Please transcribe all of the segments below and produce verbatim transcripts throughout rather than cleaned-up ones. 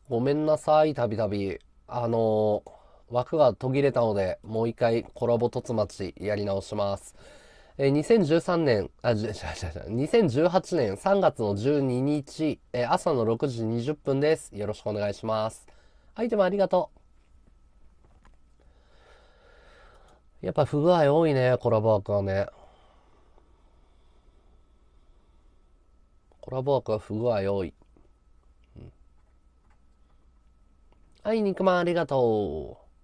ごめんなさい、たびたび。あのー枠が途切れたので、もう一回コラボ凸町やり直します。えー、にせんじゅうさんねん、あ、じゃ、じゃ、じゃ、じゃ、にせんじゅうはちねんさんがつのじゅうににち、えー朝のろくじにじゅっぷんです。よろしくお願いします。アイテムありがとう。やっぱ不具合多いね、コラボ枠はね。コラボ枠は不具合多い。はい、肉まんありがとう。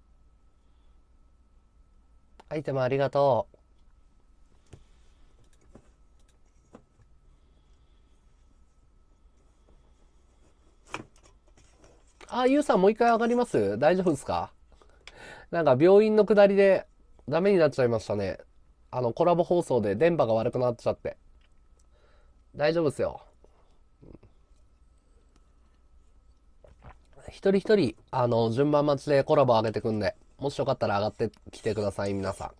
アイテムありがとう。あ、ゆうさんもう一回上がります？大丈夫ですか？なんか病院の下りでダメになっちゃいましたね。あのコラボ放送で電波が悪くなっちゃって。大丈夫ですよ。一人一人、あの、順番待ちでコラボ上げてくんで、もしよかったら上がってきてください、皆さん。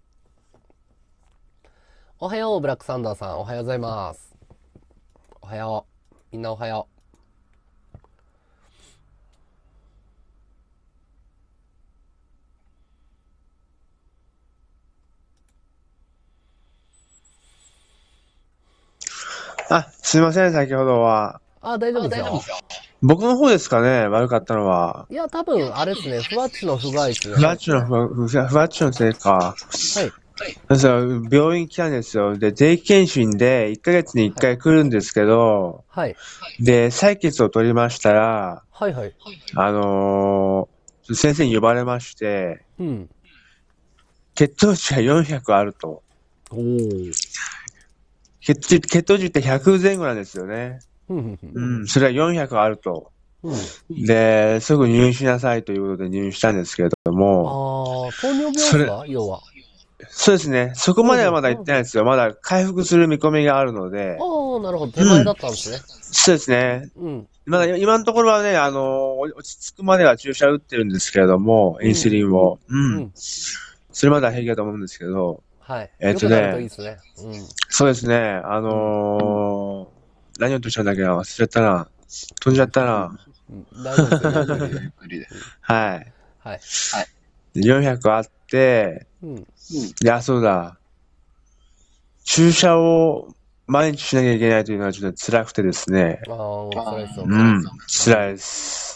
おはよう、ブラックサンダーさん。おはようございます。おはよう。みんなおはよあ、すいません、先ほどは。 う。あ、大丈夫ですよ。 僕の方ですかね、悪かったのは。 いや、多分、あれですね。ふわっちの不具合ですね。 ふわっちの、ふわ、ふわふわっちのせいか。 はい。 そう、病院来たんですよ。で、定期検診でいっかげつに1 はい。 回来るんですけど、 はい。 で、採血を取りましたら、 はいはい。 あのー先生に呼ばれまして、 うん。 血糖値がよんひゃくあると。 おー。 血糖血糖値ってひゃくぜん後なんですよね。 ふんふんふん。 うん、それはよんひゃくあると。 うん。 で、すぐ入院しなさいということで入院したんですけれどあも、 ー、糖尿病っそれ、 すか要は。 そうですね。そこほうほう。 まではまだ行ってないですよ。まだ回復する見込みがあるので。 あー、なるほど。手前うん。 だったんですね。 そうですね。 うん。 まだ今のところはね、あの、落ち着くまでは注射打ってるんですけれども、インスうん。 リンを。うん。 うん。 それまでは平気だと思うんですけど、 はい。 えっ良くなるといいとね、 ですね。うん。 そうですね。あうん。 のー何をとしたんだっけな、忘れちゃったな。飛んじゃったな。 うん、大丈夫ですよ。ゆっくりで。うん。 はい。 はい。 でよんひゃくあって、 うん。 いや、そうだ。注射を毎日しなきゃいけないというのはちょっと辛くてですね。 あー、辛いですよね。 うん、 うん。 辛いです。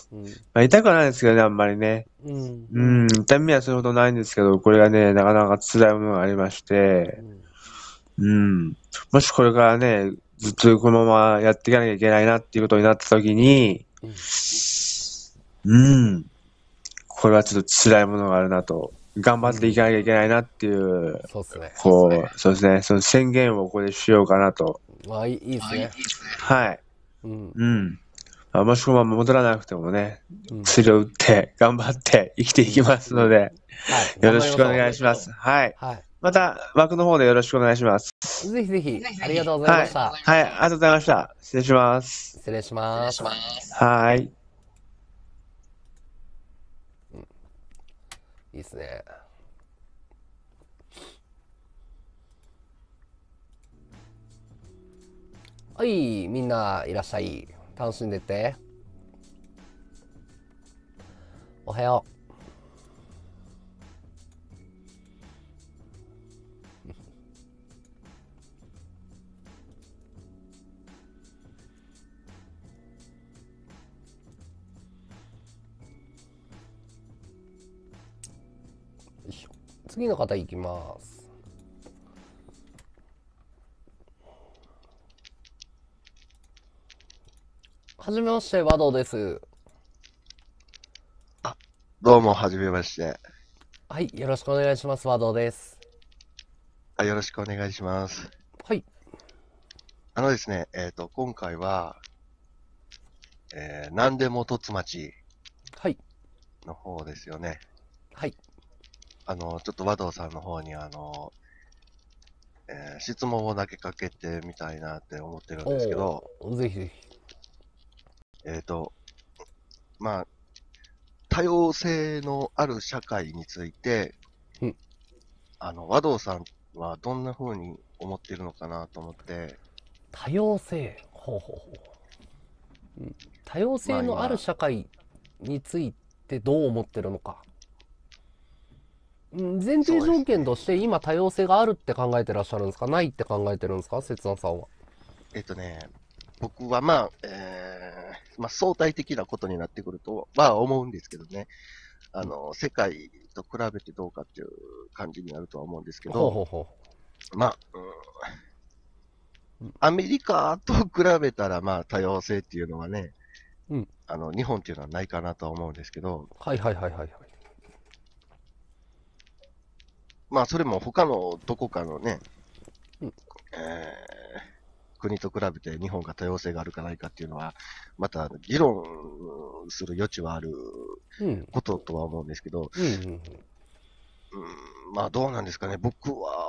うん。 まあ、痛くはないですけどね、あんまりね。 うん。 うん、痛みはそれほどないんですけど、これがね、なかなか辛いものがありまして、 うん。 うん、もしこれからね、ずっとこのままやっていかなきゃいけないなっていうことになった時に、 うん。 うん、これはちょっと辛いものがあるなと、頑張っていうん。 かなきゃいけないなっていう、 そうっすね。 こう、そうですね、その宣言をここでしようかなと。 あー、いい、いいっすね。 はい。 うん。 うん。まあ、もしこのまま戻らなくてもね、 うん。 薬を打って頑張って生きていきますので、 はい。 よ頑ろしくお張りましょ願いします。はい。 う。はい。 また枠の方でよろしくお願いします。 ぜひぜひ、ありがとうございはい。 ました。 はい。ありがとうございました。失礼します。 失礼します。 はい。 いいっすね。はい、みんないらっしゃい。楽しんでって。おはよう。よいしょ。次の方いきます。はじめまして、和道です。 あ、どうも、はじめまして。 はい、よろしくお願いします。和道です。 あ、よろしくお願いします。 はい。 あのですね、えっと、今回は、えー、なんでもとつ町はい。 の方ですよね。 はい。 あの、ちょっと和道さんの方に、あの、えー質問を投げかけてみたいなって思ってるんですけど、 おー、ぜひぜひ。 えっと、まあ、多様性のある社会について、 うん。 あの、和道さんはどんな風に思ってるのかなと思って、 多様性。ほうほうほう。 多様性のある社会についてどう思ってるのか。うん前提条件として今多様性があるって考えてらっしゃるんですか、ないって考えてるんですか、節なさんは。 えっとね、僕はまあ、えー、まあ相対的なことになってくると、まあ思うんですけどね。あの、世界と比べてどうかっていう感じになるとは思うんですけほうほど、 うほまあ、うん、アメリカと比べたらまあ多様性っていうのはね、 う。うん。 あの、日本っていうのはないかなとは思うんですけど、 はいはいはいはいはい。 まあそれも他のどこかのね、 うんえー国と比べて日本が多様性があるかないかっていうのは、また議論する余地はあるうん。 こととは思うんですけど、 うんうんうん。 うん、まあどうなんですかね、僕は、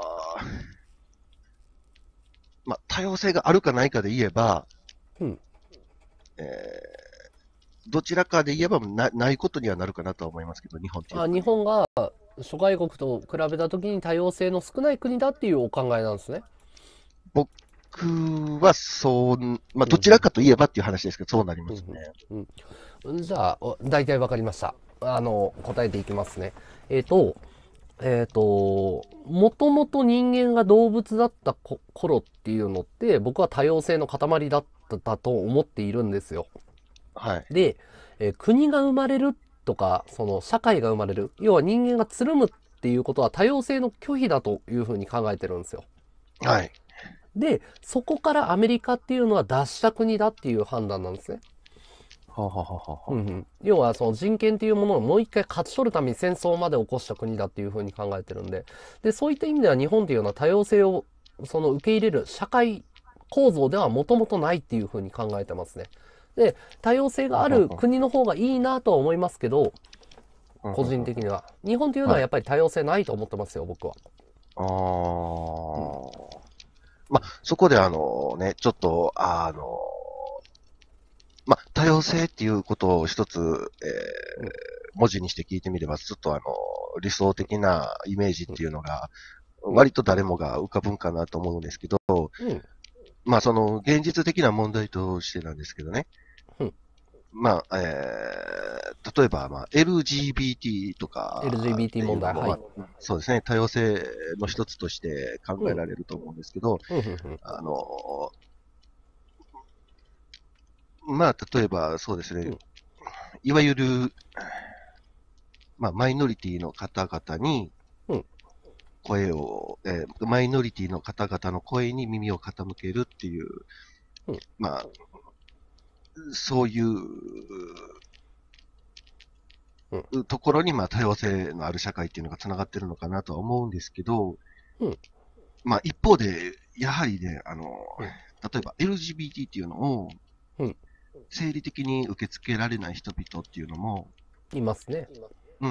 まあ多様性があるかないかで言えば、 うんえーどちらかで言えばなないことにはなるかなとは思いますけど、日本っていうあ、 のは、ね。 日本が諸外国と比べたときに多様性の少ない国だっていうお考えなんですね。 僕はそう、まあどちうんらかといえばっていう話ですけど、そうなりますね。 うんうん。じゃあ、お大体わかりました。あの、答えていきますね。えっと、えっと、もともと人間が動物だったこ頃っていうのって、僕は多様性の塊だったと思っているんですよ。 はい。 で、えー国が生まれるとか、その社会が生まれる、要は人間がつるむっていうことは多様性の拒否だというふうに考えてるんですよ。 はい。 で、そこからアメリカっていうのは脱した国だっていう判断なんですね。 はあ、はあはあはあうんうん、要はその人権っていうものをもう一回勝ち取るために戦争まで起こした国だっていうふうに考えてるんで、で、そういった意味では日本っていうのは多様性をその受け入れる社会構造ではもともとないっていうふうに考えてますね。で、多様性がある国の方がいいなとは思いますけど、個人的には。日本というのはやっぱり多様性ないと思ってますよ、僕は。 ああ、まあ、そこであのね、ちょっと、あの、まあ、多様性っていうことを一つ、えー文字にして聞いてみれば、ちょっとあの、理想的なイメージっていうのが、割と誰もが浮かぶんかなと思うんですけど、 うん。 まあ、その、現実的な問題としてなんですけどね。 うんまあ、えー、例えば、まあ、エルジービーティー とかエルジービーティー 問題、はい。 まあそうですね、多様性の一つとして考えられると思うんですけど、 うんうんうんあの、まあ、例えば、そうですね、 うんいわゆる、まあ、マイノリティの方々にうん、 声を、えーマイノリティの方々の声に耳を傾けるっていう、 うんまあ、そういう、ところに、まあ、多様性のある社会っていうのが繋がってるのかなとは思うんですけど、 うんまあ、一方で、やはりね、あの、 うん例えば エルジービーティー っていうのをうん、 生理的に受け付けられない人々っていうのも、 いますね。 うん、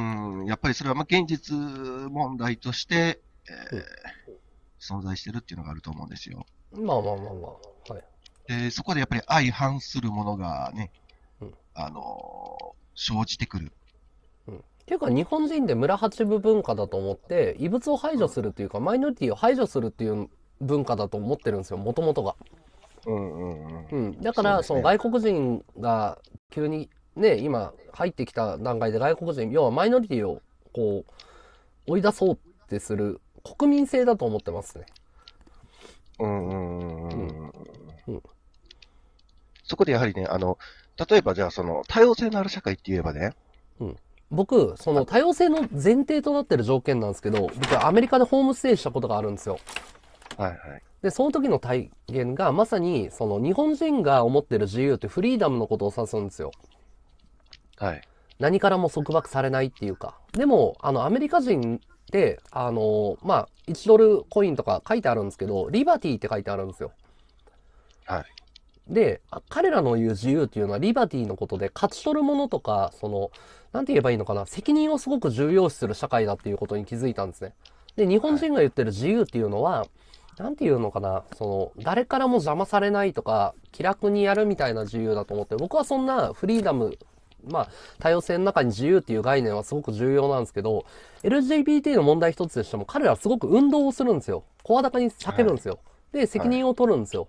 やっぱりそれはまあ現実問題として、えー存在してるっていうのがあると思うんですよ。 まあまあまあまあ。はい。 で、そこでやっぱり相反するものがね、 うんあのー生じてくる。 っていうか日本人で村八部文化だと思って異物を排除するっていうかマイノリティを排除するっていう文化だと思ってるんですよ、もともとが。 うんうんうん。 うん。だからその外国人が急にね、今入ってきた段階で外国人、要はマイノリティをこう追い出そうってする国民性だと思ってますね。 うんうんうんうんうんそこでやはりね、あの、例えばじゃあその多様性のある社会って言えばね、 僕、その多様性の前提となってる条件なんですけど、僕はアメリカでホームステイしたことがあるんですよ。 はいはい。 で、その時の体験がまさに、その日本人が思ってる自由ってフリーダムのことを指すんですよ。 はい。 何からも束縛されないっていうか。でも、あの、アメリカ人って、あの、まあ、いちドルコインとか書いてあるんですけど、リバティって書いてあるんですよ。 はい。 で、あ彼らの言う自由っていうのはリバティのことで、勝ち取るものとか、その、なんて言えばいいのかな、責任をすごく重要視する社会だっていうことに気づいたんですね。で、日本人が言ってる自由っていうのは、なんていうのかな、その、誰からも邪魔されないとか、気楽にやるみたいな自由だと思って、僕はそんなフリーダム、まあ、多様性の中に自由っていう概念はすごく重要なんですけど、エルジービーティー の問題一つとしても、彼らはすごく運動をするんですよ。声高に叫ぶんですよ。で、責任を取るんですよ。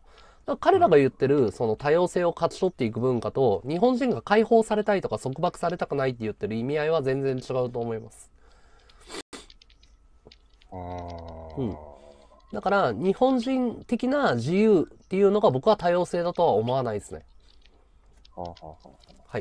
ら彼らが言ってる、その多様性を勝ち取っていく文化と、日本人が解放されたいとか束縛されたくないって言ってる意味合いは全然違うと思います。うん。だから、日本人的な自由っていうのが僕は多様性だとは思わないですね。はい。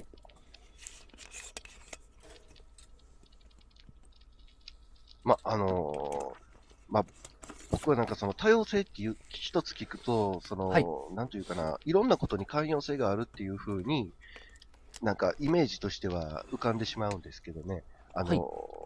ま、あのーまあ、僕はなんかその多様性っていう一つ聞くと、その、 はい。 なんというかな、いろんなことに寛容性があるっていう風に、なんかイメージとしては浮かんでしまうんですけどね。あのーはい。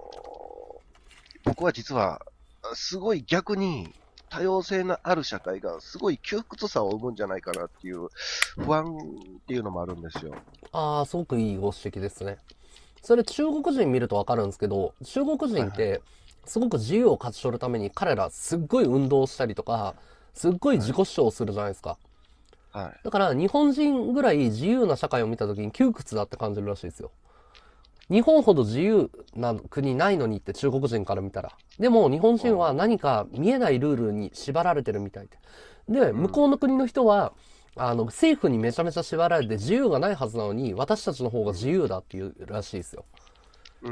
僕は実は、すごい逆に多様性のある社会がすごい窮屈さを生むんじゃないかなっていう不安っていうのもあるんですよ。 ああ、すごくいいご指摘ですね。それ中国人見るとわかるんですけど、中国はいはい。 人ってすごく自由を勝ち取るために彼らすっごい運動したりとか、すっごいはい。 自己主張をするじゃないですか。 はい。 だから日本人ぐらい自由な社会を見た時に窮屈だって感じるらしいですよ。日本ほど自由な国ないのにって中国人から見たら。でも日本人は何か見えないルールに縛られてるみたいで。で、 うん。 向こうの国の人は、あの、政府にめちゃめちゃ縛られて自由がないはずなのに、私たちの方がうん。 自由だっていうらしいですよ。 うん。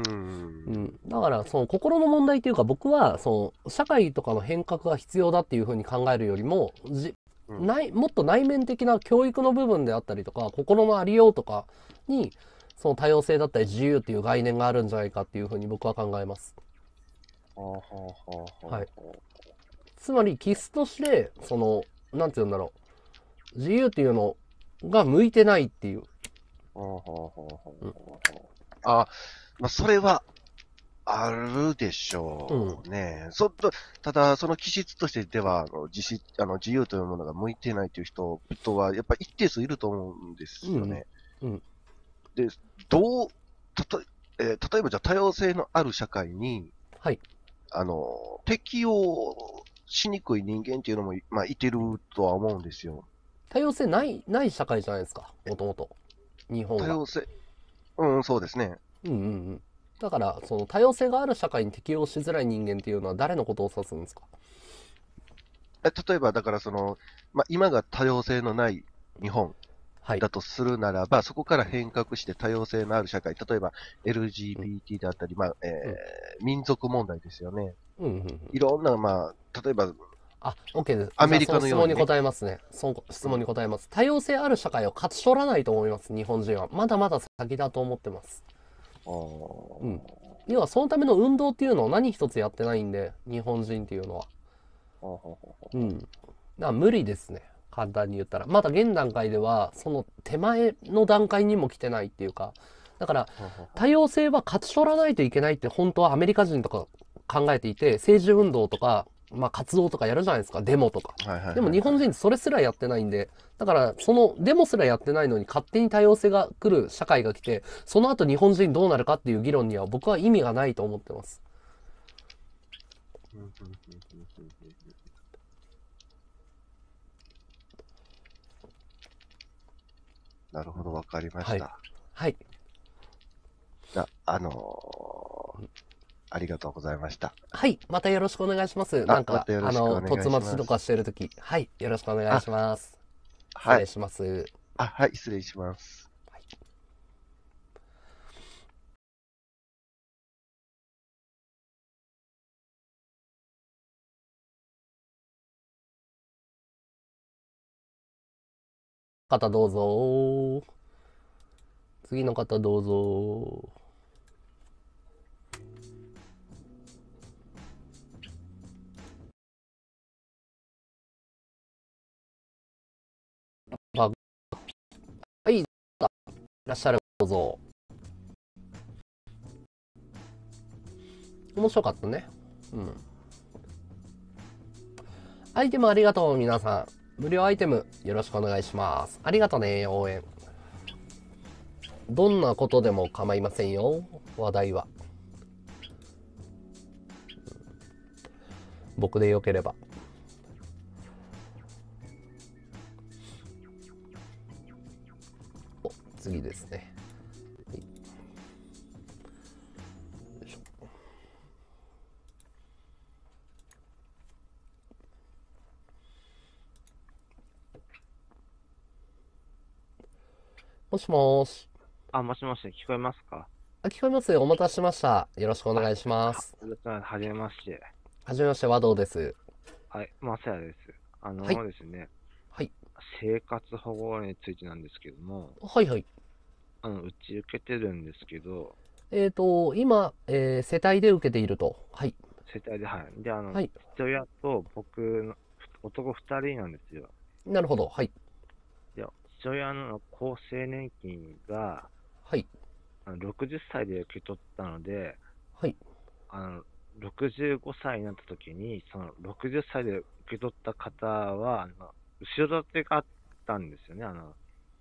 うん。だから、その心の問題っていうか僕は、その、社会とかの変革が必要だっていうふうに考えるよりも、じ、 うん。 ない、もっと内面的な教育の部分であったりとか、心のありようとかに、その多様性だったり自由っていう概念があるんじゃないかっていうふうに僕は考えます。 ほうほうほうはい。 ほうほつまり、気質として、その、なんて言うんだろう。自由っていうのが向いてないっていう。 う。ほうほうほうほううん。 ほうほう。あ、まあ、それはあるでしうん。 ょうね。そっと、ただ、その気質としてでは、あの自しあの自由というものが向いてないという人々は、やっぱり一定数いると思うんでうん。 すよね。 うん。 で、どう、たと、えー例えばじゃあ多様性のある社会に、 はい。 あの、適応しにくい人間っていうのも、まあ、いてるとは思うんですよ。 多様性ない、ない社会じゃないですか。もともと。日本が。 多様性、うん、そうですね。 うんうんうん。だから、その多様性がある社会に適応しづらい人間っていうのは誰のことを指すんですか？ え例えば、だからその、まあ、今が多様性のない日本はい。 だとするならば、そこから変革して多様性のある社会、例えばうん。 エルジービーティー だったり、まあ、えうん。 ー民族問題ですよね。 うんうんうん。 いろんな、まあ、例えばあ、OK です。じゃあアメリその質問にカのようにね。 答えますね。その質うん。 問に答えます。多様性ある社会を勝ち取らないと思います、日本人は。まだまだ先だと思ってます。 あうん。 ー要はそのための運動っていうのを何一つやってないんで、日本人っていうのは。 あーほほほうん。だから無理ですね。簡単に言ったら。まだ現段階では、その手前の段階にも来てないっていうか。だから、 ほほほ多様性は勝ち取らないといけないって本当はアメリカ人とか考えていて、政治運動とか、まあ活動とかやるじゃないですか。デモとか。 はいはいでもはいはい。 日本人それすらやってないんで、だからそのデモすらやってないのに勝手に多様性が来る社会が来て、その後日本人どうなるかっていう議論には僕は意味がないと思ってます。 うんうんうんうんうんうんなるほど、わかりまはい。 した。 はい。 じゃあ、あのーありがとうございました。 はい。またよろしくお願いします。なあ、 んか、 またよろあの、 しくお願いし突待ちとかます。 してるとき、はい。よろしくお願いあ、 します。失はい。 礼します。 あ、はい、失礼します。 方どうぞ。次の方どうぞ。あ、はい。いらっしゃる。どうぞ。面白かったね。うん。アイテムありがとう、皆さん。無料アイテムよろしくお願いします。ありがとね、応援。どんなことでも構いませんよ。話題は。僕でよければ。お、次ですね。 もしもーし。 あ、もしもし、聞こえますか？ あ、聞こえますよ。お待たせしました。よろしくおあ、 願いしまは、 す。 よろしくお願いします。はじめまして。 はじめまして、和道です。 はい、マサヤです。あはい。 のですね、 はい。 生活保護についてなんですけども、 はいはい。 あの、うち受けてるんですけど、 えっと、今、えー世帯で受けていると。はい。 世帯で、はい。で、あの、 はい。 父親と僕の、ふ男二人なんですよ。 なるほど。はい。 で、父親の厚生年金が、 はい。 あのろくじゅっさいで受け取ったので、 はい。 あの、ろくじゅうごさいになった時に、そのろくじゅっさいで受け取った方は、あの後ろ盾があったんですよね。あの、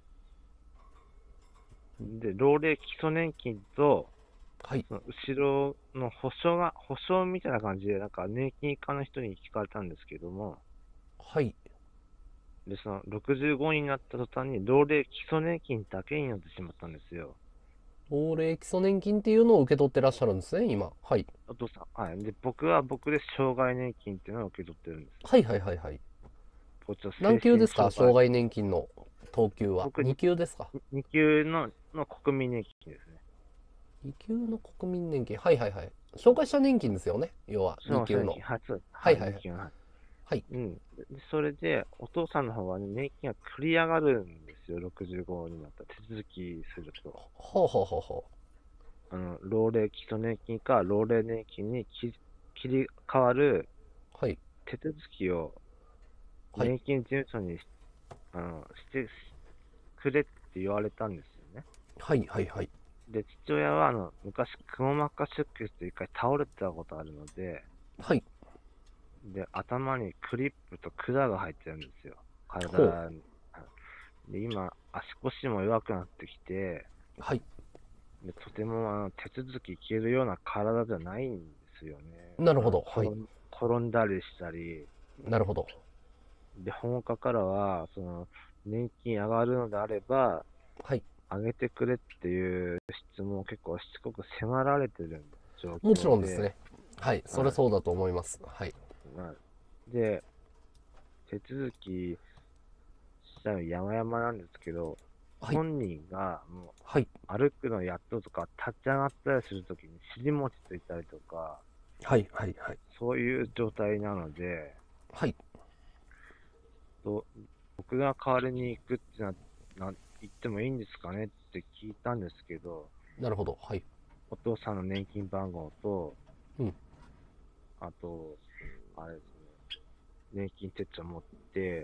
で、老齢基礎年金と、 はい。 その後ろの保証が、保証みたいな感じで、なんか年金課の人に聞かれたんですけども、 はい。 で、そのろくじゅうごになった途端に、老齢基礎年金だけになってしまったんですよ。 老齢基礎年金っていうのを受け取ってらっしゃるんですね、今。はい。 お父さん。はい。で、僕は僕で障害年金っていうのを受け取ってるんです。 はいはいはいはい。 こっちは何精神級ですか、 障害。 障害年金の等級は。 僕、 に級ですか？ に級の、の国民年金ですね。 に級の国民年金。はいはいはい。障害者年金ですよね。要は、に級の。 そう、年金、はい、そうです。はい、 はいはいはい。 年金、はい。 はい。 うん。で、それで、お父さんの方はね、年金が繰り上がるんですよ。ろくじゅうごになったら手続きすると。 ほうほうほうほあの、老齢基礎年金か老齢年金に切切り替わるう。はい。 手続きをはい。 年金事務所にし、あの、してくれって言われたんですよね。 はいはいはい。 で、父親は、あの、昔、くも膜下出血で一回倒れてたことあるので、 はい。 で、頭にクリップと管が入ってるんですよ。 ほう。 体に。で、今、足腰も弱くなってきて、 はい。 でとてもあの手続きいけるような体じゃないんですよね。あのなるほど。はい。 転ん転んだりしたり、 なるほど。 で、保護課からは、その、年金上がるのであれば、 はい。 上げてくれっていう質問を結構しつこく迫られてる状もちろ況で、 んですね。はい。それはそうだと思います。はい。 い。まあ、で、手続きしたら山々なんですけど、 はい。 本人がもはい。 う歩くのやっととか、立ち上がったりするときに尻餅ついたりとか、 はい。はい。はい。 そういう状態なので、 はい。 と僕が代わりに行くってな、な、言ってもいいんですかねって聞いたんですけど、 なるほど。はい。 お父さんの年金番号と、 うん。 あと、あれですね、年金手帳持って、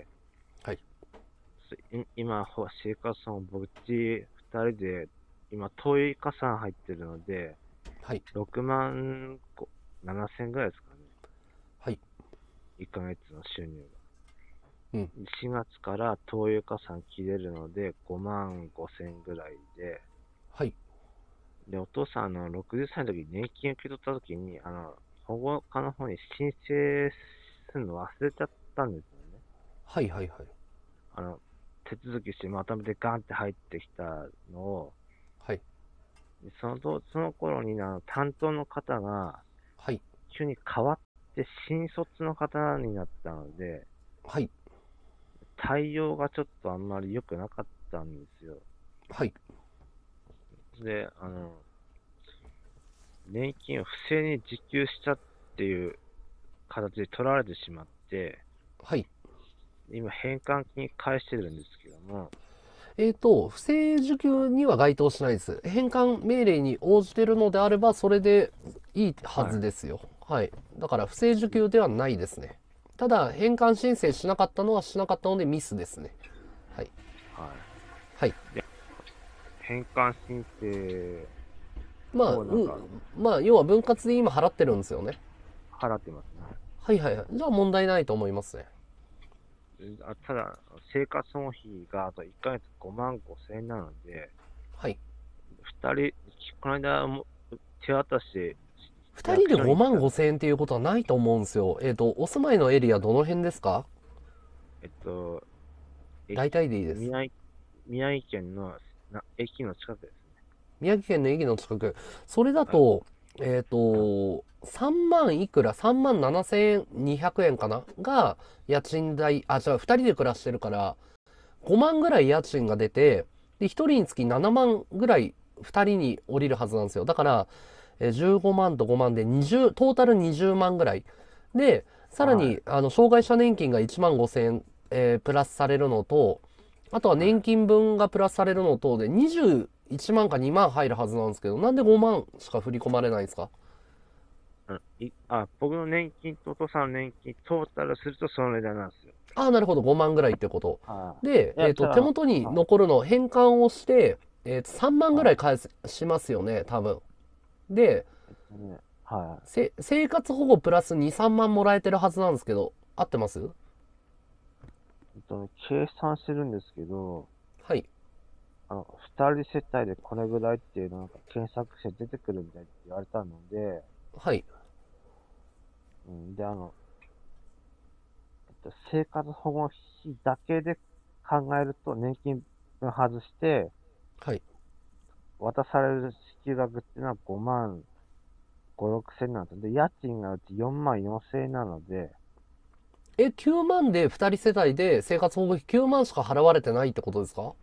はい。 そい今、ほ生活保護僕っちふたりで、今、灯油加算入ってるので、 はい。 ろくまんななせんぐらいですかね。 はい。 いっかげつの収入うん。 が。しがつから灯油加算切れるので、ごまんごせんぐらいで、 はい。 で、お父さん、あの、ろくじゅっさいの時に年金受け取った時に、あの、保護課の方に申請するの忘れちゃったんですよね。 はい。はい。はい。 あの、手続きしてまとめてガンって入ってきたのを、 はい。 でそのと、その頃に、あの、担当の方が、 はい。 急に変わって新卒の方になったので、 はい。 対応がちょっとあんまり良くなかったんですよ。 はい。 で、あの、年金を不正に受給したっていう形で取られてしまって、 はい。 今返還金返してるんですけども、 えっと、不正受給には該当しないです。返還命令に応じてるのであれば、それでいいははい。 ずですよ。はい。だから、不正受給ではないですね。ただ、返還申請しなかったのはしなかったのでミスですね。はい。 ははい。 い。で、返還申請まあ、 をなんかうん、まあ、要は分割で今払ってるんですよね。 払ってますね。 はいはいはい。じゃあ問題ないと思いますね。 あただ、生活保護費があといっかげつごまんごせんえんなので、 はい。 ふたり、この間も手渡し、 二人で役所に 5万来たの。 5千円っていうことはないと思うんですよ。えっと、お住まいのエリアどの辺ですか？ えっと、え大体でいいです。 宮城、宮城県のな駅の近くですね。 宮城県の駅の近く。それだはい。 と、えっはい。 と、さんまんいくら、さんまんななせんにひゃくえんかなが、家賃代、あ、じゃあふたりで暮らしてるから、ごまんぐらい家賃が出て、 で、ひとりにつきななまんぐらいふたりに降りるはずなんですよ。だから、えーじゅうごまんとごまんでにじゅう、トータルにじゅうまんぐらい。で、さらに、 はいあの、障害者年金がいちまんごせんえん、えープラスされるのと、あとは年金分がプラスされるのとでにじゅういちまんかにまん入るはずなんですけど、なんでごまんしか振り込まれないんですか？ あいあ、僕の年金とお父さんの年金、トータルするとその値段なんですよ。 ああ、なるほど、ごまんぐらいってこと。 はい。 で、 いやえっと、 じゃあ手元に残るのを返還をして、えっと、さんまんぐらい返す、しますよね、多分。で、 ねはせ、生活保護プラスに、さんまんもらえてるはずなんですけど、合ってます？ い。えっとね、計算してるんですけど、 はい。 あの、二人世帯でこれぐらいっていうのなんか検索して出てくるみたいって言われたので、 はい。 うん、で、あの、えっと、生活保護費だけで考えると、年金分外して、 はい。 渡される支給額っていうのはごまんご、ろくせんなんですよ。で、家賃がうちよんまんよんせんえんなので、 え、きゅうまんでふたり世帯で生活保護費きゅうまんしか払われてないってことですか？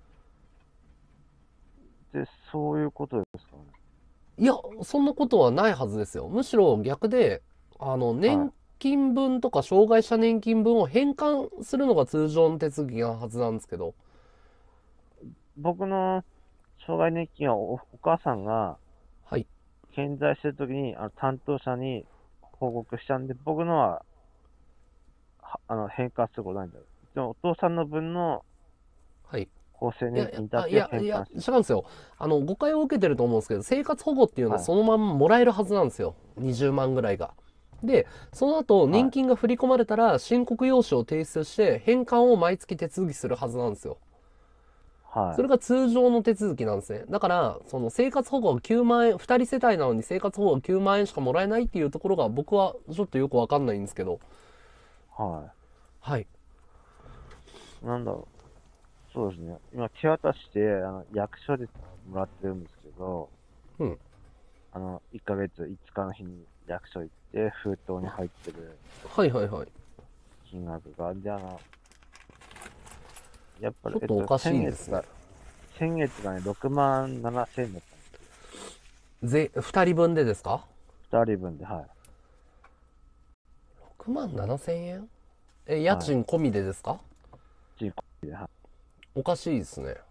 で、そういうことですかね。 いや、そんなことはないはずですよ。むしろ逆で、あの、年金分とか障害者年金分を返還するのが通常の手続きなはずなんですけど。 僕の障害年金はお、お母さんがはい。 健在してるときにあの担当者に報告したんで、僕のは、はあの返還することないんだよ。でもお父さんの分のはい。 厚生いや、 年金だあ、いけや、いや、 返還して違うんですよ。あの、誤解を受けてると思うんですけど、生活保護っていうのははいそのままもらえるはずなんですよ。にじゅうまんぐらいが。で、その後、 はい年金が振り込まれたら、申告用紙を提出して、返還を毎月手続きするはずなんですよ。 はい。 それが通常の手続きなんですね。だから、その生活保護がきゅうまんえん、ふたり世帯なのに生活保護がきゅうまんえんしかもらえないっていうところが僕はちょっとよくわかんないんですけど。 ははい。 い。なんだろう。そうですね。今、手渡して、あの、役所でもらってるんですけど、 うん。 あの、いっかげついつかの日に役所行って、封筒に入ってるはいはいはい。 金額が、で、あの、やっぱり、 ちょっとおかしいですね。 先月がね、ろくまんななせんえんだったんですぜ、二人分でですか？ ふたりぶんで、はい。 ろくまんななせんえん？え、家賃込みでですか？ 人口で、はい。 おかしいですね。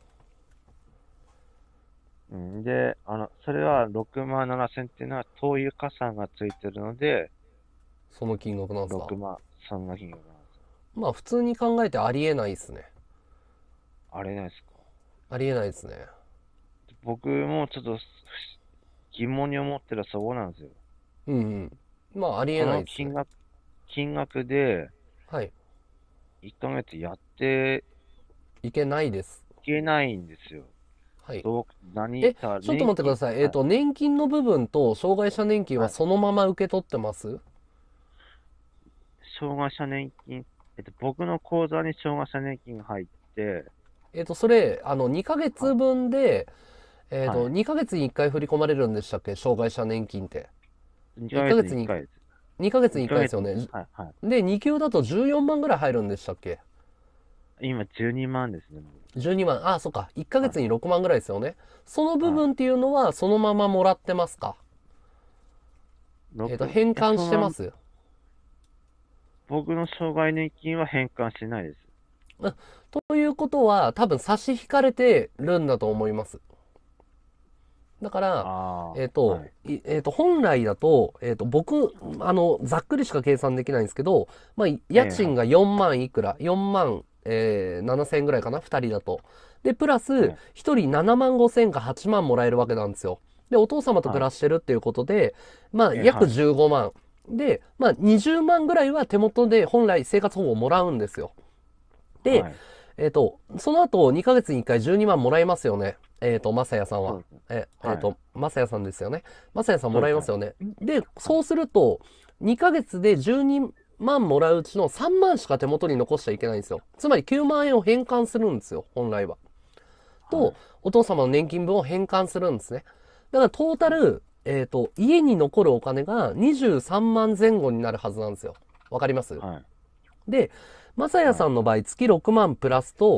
うん、で、あの、それはろくまんななせんっていうのは、灯油加算がついてるので、 その金額なんですか？ ろくまん、そんな金額なんですよ。 まあ普通に考えてありえないですね。 あれないですか？ ありえないですね。 僕もちょっと疑問に思ってるそこなんですよ。 うんうん。まあありえこないですね。 の金額、金額ではい。 いっかげつやっていけないです。 いけないんですよ。 はい。 どう、何え、 さ、 ちょっと待ってください。えっ年金と、年金の部分と障害者年金ははいそのまま受け取ってます？ 障害者年金、えっと、僕の口座に障害者年金が入って、 えっと、それ、あの、にかげつぶんで、えっと、 はいにかげつにいっかい振り込まれるんでしたっけ？障害者年金って。 にヶヶ月に月にいっかいです。 にかげつにいっかいですよね。 はい、はい。 で、に級だとじゅうよんまんぐらい入るんでしたっけ？ 今じゅうにまんですね。 じゅうにまん。あ、そっか。いっかげつにろくまんぐらいですよね。その部分っていうのはそのままもらってますか？ 僕えっと、返還してまいやそのす？ 僕の障害年金は返還してないです。 ということは、多分差し引かれてるんだと思います。だから、 ああ。 えっと、 はいいえっと、本来だと、えっと、僕、あの、ざっくりしか計算できないんですけど、まあ、家賃がよんまんいくら、よんまん、えー、ななせんえんぐらいかな、ふたりだと。で、プラスはい、 ひとりななまんごせんかはちまんもらえるわけなんですよ。で、お父様と暮らしてるっていうことで、まあ、 ええ約じゅうごまん。で、まあ、にじゅうまんぐらいは手元で本来生活保護をもらうんですよ。で、 はいえっと、その後にかげつにいっかいじゅうにまんもらいますよね。えっと、まさやさんはそうで。すねえ、えはいっと、まさやさんですよね。まさやさんもらいますよね。で、そうすると、にかげつでじゅうにまんもらううちのさんまんしか手元に残しちゃいけないんですよ。つまりきゅうまんえんを返還するんですよ、本来は。と、 はいお父様の年金分を返還するんですね。だからトータル、えっと、家に残るお金がにじゅうさんまんぜん後になるはずなんですよ。わかります？ はい。 で、まさやさんの場合、月ろくまんプラスと、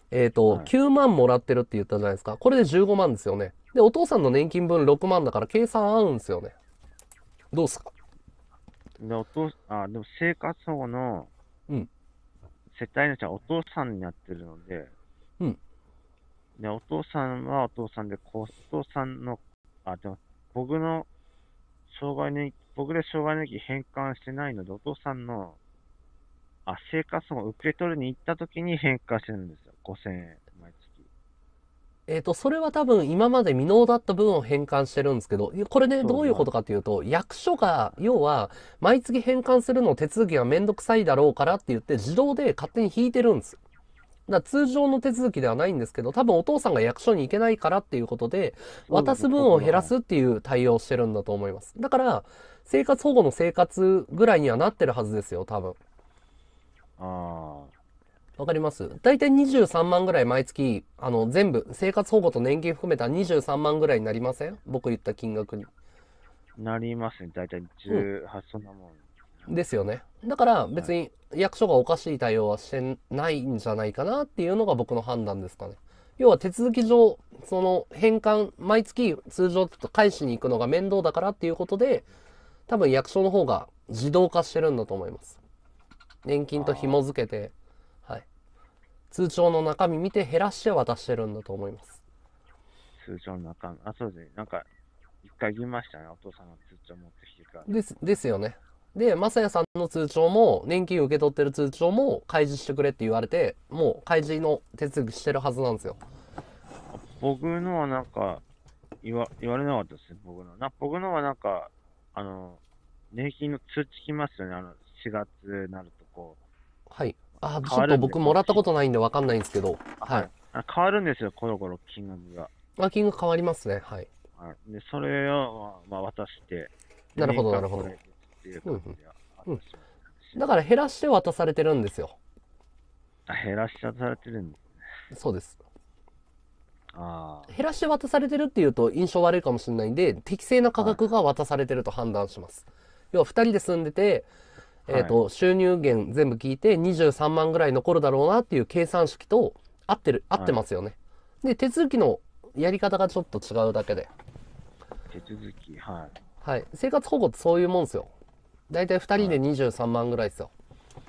えっと、 はいきゅうまんもらってるって言ったじゃないですか。これでじゅうごまんですよね。で、お父さんの年金分ろくまんだから計算合うんですよね。どうっすか？ で、お父あ、でも生活保護のうん世帯主はお父さんになってるので、 うんで、お父さんはお父さんで、こうお父さんの、あ、でも僕の障害年、僕で障害年金返還してないので、お父さんの、あ、生活保護受け取りに行った時に返還してるんですよ。ごせんえん、毎月。 えっと、それは多分今まで未納だった分を返還してるんですけど、これね、 そうどういうことかっていうと、役所が、要は、毎月返還するの手続きがめんどくさいだろうからって言って、自動で勝手に引いてるんです。だから通常の手続きではないんですけど、多分お父さんが役所に行けないからっていうことで、渡す分を減らすっていう対応をしてるんだと思います。だから、生活保護の生活ぐらいにはなってるはずですよ、多分。 あわかります？だいたいにじゅうさんまんぐらい毎月、あの、全部、生活保護と年金含めたにじゅうさんまんぐらいになりません？僕言った金額に。 あ、なりますね。だいたいじゅうはち、そんなもん。 ですよね。だから別に役所がおかしい対応はしてないんじゃないかなっていうのが僕の判断ですかね。要は手続き上、その返還、毎月通常と返しに行くのが面倒だからっていうことで、多分役所の方が自動化してるんだと思います。年金と紐付けて、はい。通帳の中身見て減らして渡してるんだと思います。 通帳の中身。あ、そうですね。なんか、一回言いましたね。お父さんが通帳持ってきてから。 です、ですよね。で、まさやさんの通帳も、年金受け取ってる通帳も開示してくれって言われて、もう開示の手続きしてるはずなんですよ。 僕のはなんか、言わ、言われなかったですね。僕の。な、僕のはなんか、あの、年金の通知来ますよね。あの、しがつになるとこう。 はい。あ、ち変わるんでょっと僕もらったことないんでわかんないんですけど、はい。 あ変わるんですよ。コロコロ金額が。 あ、金額変わりますね。はい。 はい。で、それを、まあ、渡して、 なるほど年間なるほどこれっていう感じでうんうん渡しますだから減らして渡されてるんですよ。 あ、減らしちゃされてるんです。 そうです。 あ減らして渡されてるっていうと印象悪いかもしれないんで、適正な価格が渡されてると判断します。要はふたりで住んでて、えっと、収入源全部聞いてにじゅうさんまんぐらい残るだろうなっていう計算式と合ってる、合ってますよね。で、手続きのやり方がちょっと違うだけで。 手続き、はい。 はい。生活保護ってそういうもんですよ。だいたいふたりでにじゅうさんまんぐらいですよ。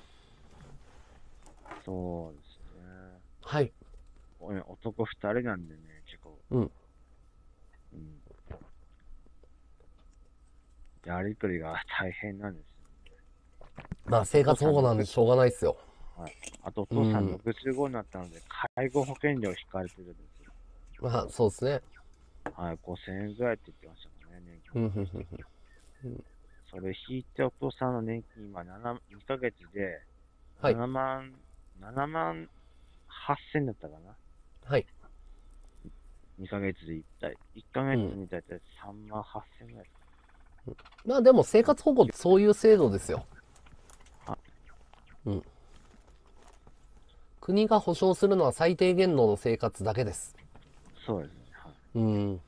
そうですね。 はい。 おい男二人なんでね、結構。 うん。 うん。やりとりが大変なんです。 まあ生活保護なんでしょうがないっすよ。 はい。あとお父さんろくじゅうごになったので、介護保険料引かれてるんですよ。 まあそうですね。 はい、ごせんえんぐらいって言ってましたもんね、 うん年金。 うんうんうんそれ引いてお父さんの年金今なな、にかげつではいななまん、ななまんはっせんだったかな。 はい。 にかげつでいったい。いっかげつにだいたいさんまんはっせんぐらい。 まあでも生活保護ってそういう制度ですよ。うん。国が保障するのは最低限度の生活だけです。 そうですね。はい。 うん。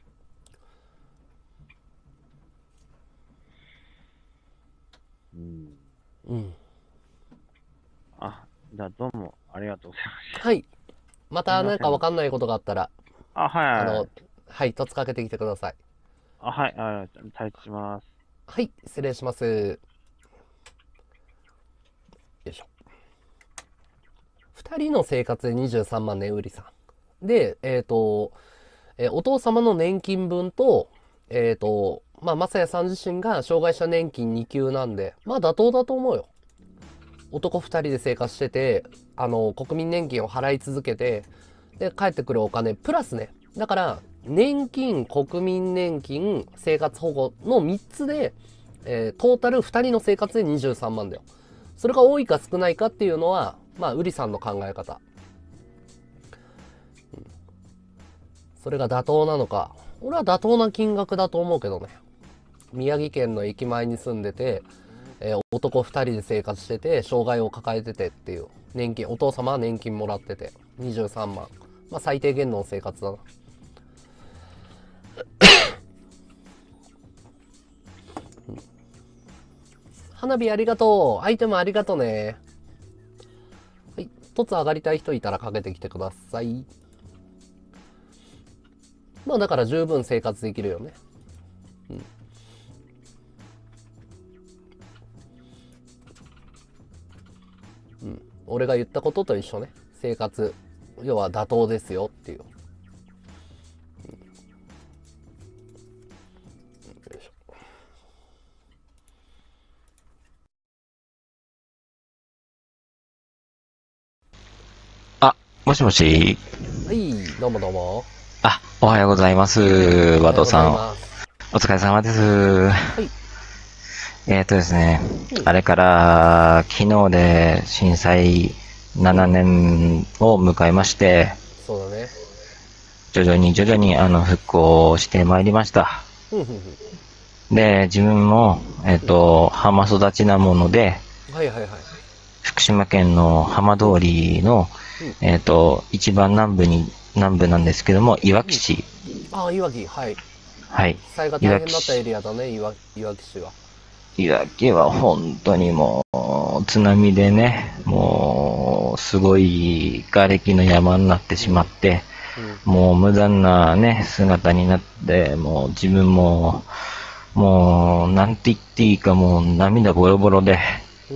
うん。 うん。 あ、じゃあどうもありがとうございました。 はい。またなんかわかんないことがあったら、 あ、はい、 あはい。 の、はい、とつかけてきてください。 あ、はい、はい、退出します。 はい、失礼します。よいしょ。二人の生活でにじゅうさんまんね、うりさん。で、えっと、えーお父様の年金分と、えっと、まあ、まさやさん自身が障害者年金に級なんで、まあ妥当だと思うよ。男二人で生活してて、あの、国民年金を払い続けて、で、帰ってくるお金、プラスね。だから、年金、国民年金、生活保護のみっつで、えートータルふたりの生活でにじゅうさんまんだよ。それが多いか少ないかっていうのは、まあ、うりさんの考え方。うんそれが妥当なのか。俺は妥当な金額だと思うけどね。宮城県の駅前に住んでて、えー男ふたりで生活してて、障害を抱えててっていう。年金、お父様は年金もらってて、にじゅうさんまん。まあ、最低限度の生活だな。花火ありがとう。アイテムありがとうね。はい。 一つ上がりたい人いたらかけてきてください。まあだから十分生活できるよね。うん。うん。俺が言ったことと一緒ね。生活、要は妥当ですよっていう。うん、よいしょ。 あ、もしもし。 はい、どうもどうも。 あ、おはようございます。和藤さん。お疲れ様です。はい。えっとですね、うん、あれから昨日で震災ななねんを迎えまして、 そうだね。 徐々に徐々にあの復興してまいりました。で、自分も、えっと、浜育ちなもので、 はいはいはい。 福島県の浜通りの、うん、えっと、一番南部に、南部なんですけども、いわき市。 うん、ああ、いわき、はい。 はい。 災害大変だったエリアだね、いわいわき市は。 いわきは本当にもう、津波でね、もう、すごい瓦礫の山になってしまって、うん、もう無残なね、姿になって、もう自分も、もう、なんて言っていいかもう涙ボロボロで、うん、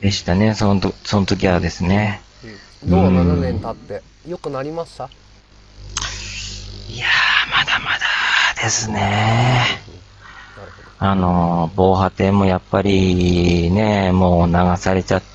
でしたね、そのと、その時はですね。 うん、どうななねん経って、良くなりました？ いやー、まだまだですね。あの、防波堤もやっぱりね、もう流されちゃって、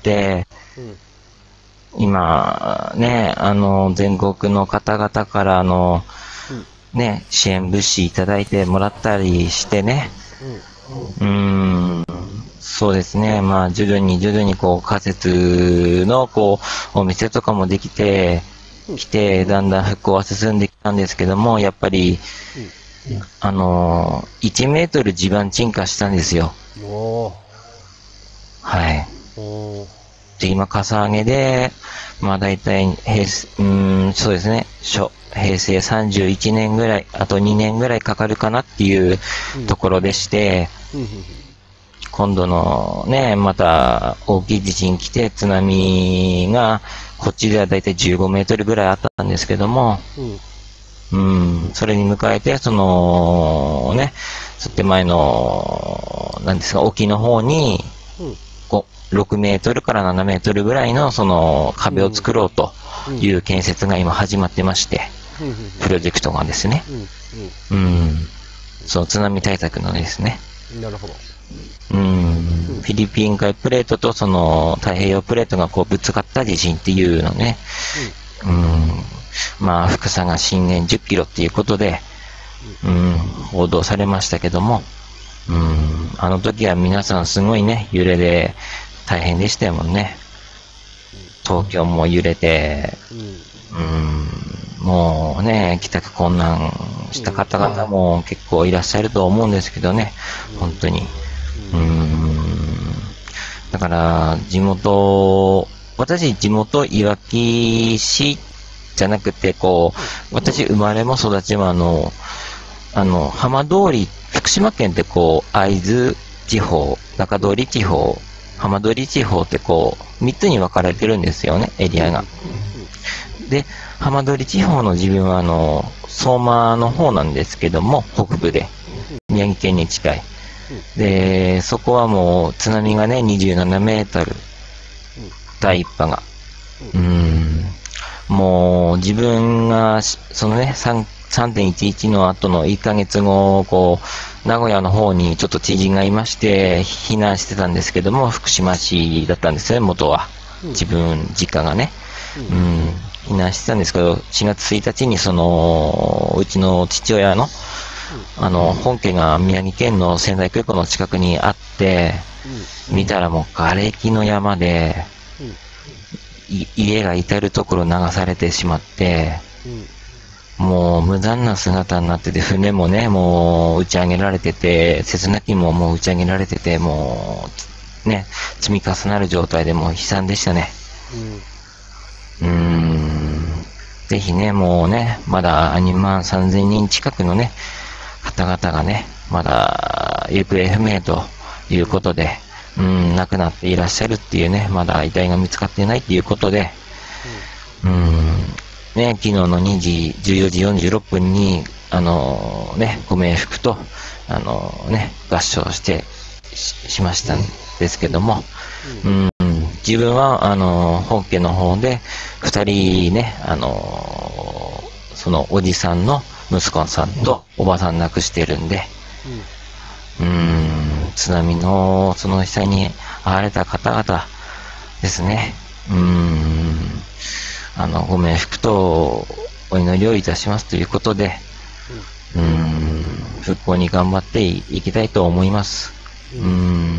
うん、今、ね、あの、全国の方々からあの、うん、ね、支援物資いただいてもらったりしてね、うん、うーん、そうですね、まあ、徐々に徐々にこう、仮設のこう、お店とかもできて、きて、だんだん復興は進んできたんですけども、やっぱり、うん、あのー、いちメートル地盤沈下したんですよ。 おー。 はい。 おー。 で、今、かさ上げで、まあ大体、平成、うーん、そうですね、初、平成さんじゅういちねんぐらい、あとにねんぐらいかかるかなっていうところでして、うん、今度のね、また大きい地震来て、津波が、こっちではだいたいじゅうごメートルぐらいあったんですけども、うんうん、それに迎えて、その、ね、そって前の、なんですか、沖の方に、こう、ろくメートルからななメートルぐらいの、その、壁を作ろうという建設が今始まってまして、プロジェクトがですね、うん、その津波対策のですね、 なるほど。 うん、フィリピン海プレートとその太平洋プレートがこうぶつかった地震っていうのね、うん、まあ、深さが震源じゅっキロっていうことで、うん、報道されましたけども、うん、あの時は皆さんすごいね、揺れで大変でしたもんね。東京も揺れて、うん、もうね、帰宅困難した方々も結構いらっしゃると思うんですけどね、本当に。うん、だから、地元、私、地元いわき市じゃなくて、こう、私、生まれも育ちもあの、あの、浜通り、福島県ってこう、会津地方、中通り地方、浜通り地方ってこう、みっつに分かれてるんですよね、エリアが。で、浜通り地方の自分はあの、相馬の方なんですけども、北部で、宮城県に近い。で、そこはもう津波がね、にじゅうななメートル。第一波が。うん。もう自分が、そのね、さんてんいちいち の後のいっかげつご、こう、名古屋の方にちょっと知人がいまして、避難してたんですけども、福島市だったんですね、元は。自分、実家がね。うん。避難してたんですけど、しがつついたちにその、うちの父親の、あの、本家が宮城県の仙台空港の近くにあって、見たらもう瓦礫の山で、家が至るところ流されてしまって、もう無残な姿になってて、船もね、もう打ち上げられてて、切な機ももう打ち上げられてて、もう、ね、積み重なる状態でもう悲惨でしたね。うーん。ぜひね、もうね、まだにまんさんぜんにん近くのね、方々がね、まだ行方不明ということで、うん、亡くなっていらっしゃるっていうね、まだ遺体が見つかっていないっていうことで、 うん、ね、昨日のにじ、じゅうよじよんじゅうろっぷんに、あのー、ね、ご冥福と、あのー、ね、合唱してし、しましたんですけども、うん、自分は、あのー、本家の方で、二人ね、あのー、そのおじさんの息子さんとおばさん亡くしてるんで、うん、うん津波のその被災に遭われた方々ですね、うん、あの、ご冥福とお祈りをいたしますということで、うん、復興に頑張っていきたいと思います。うん、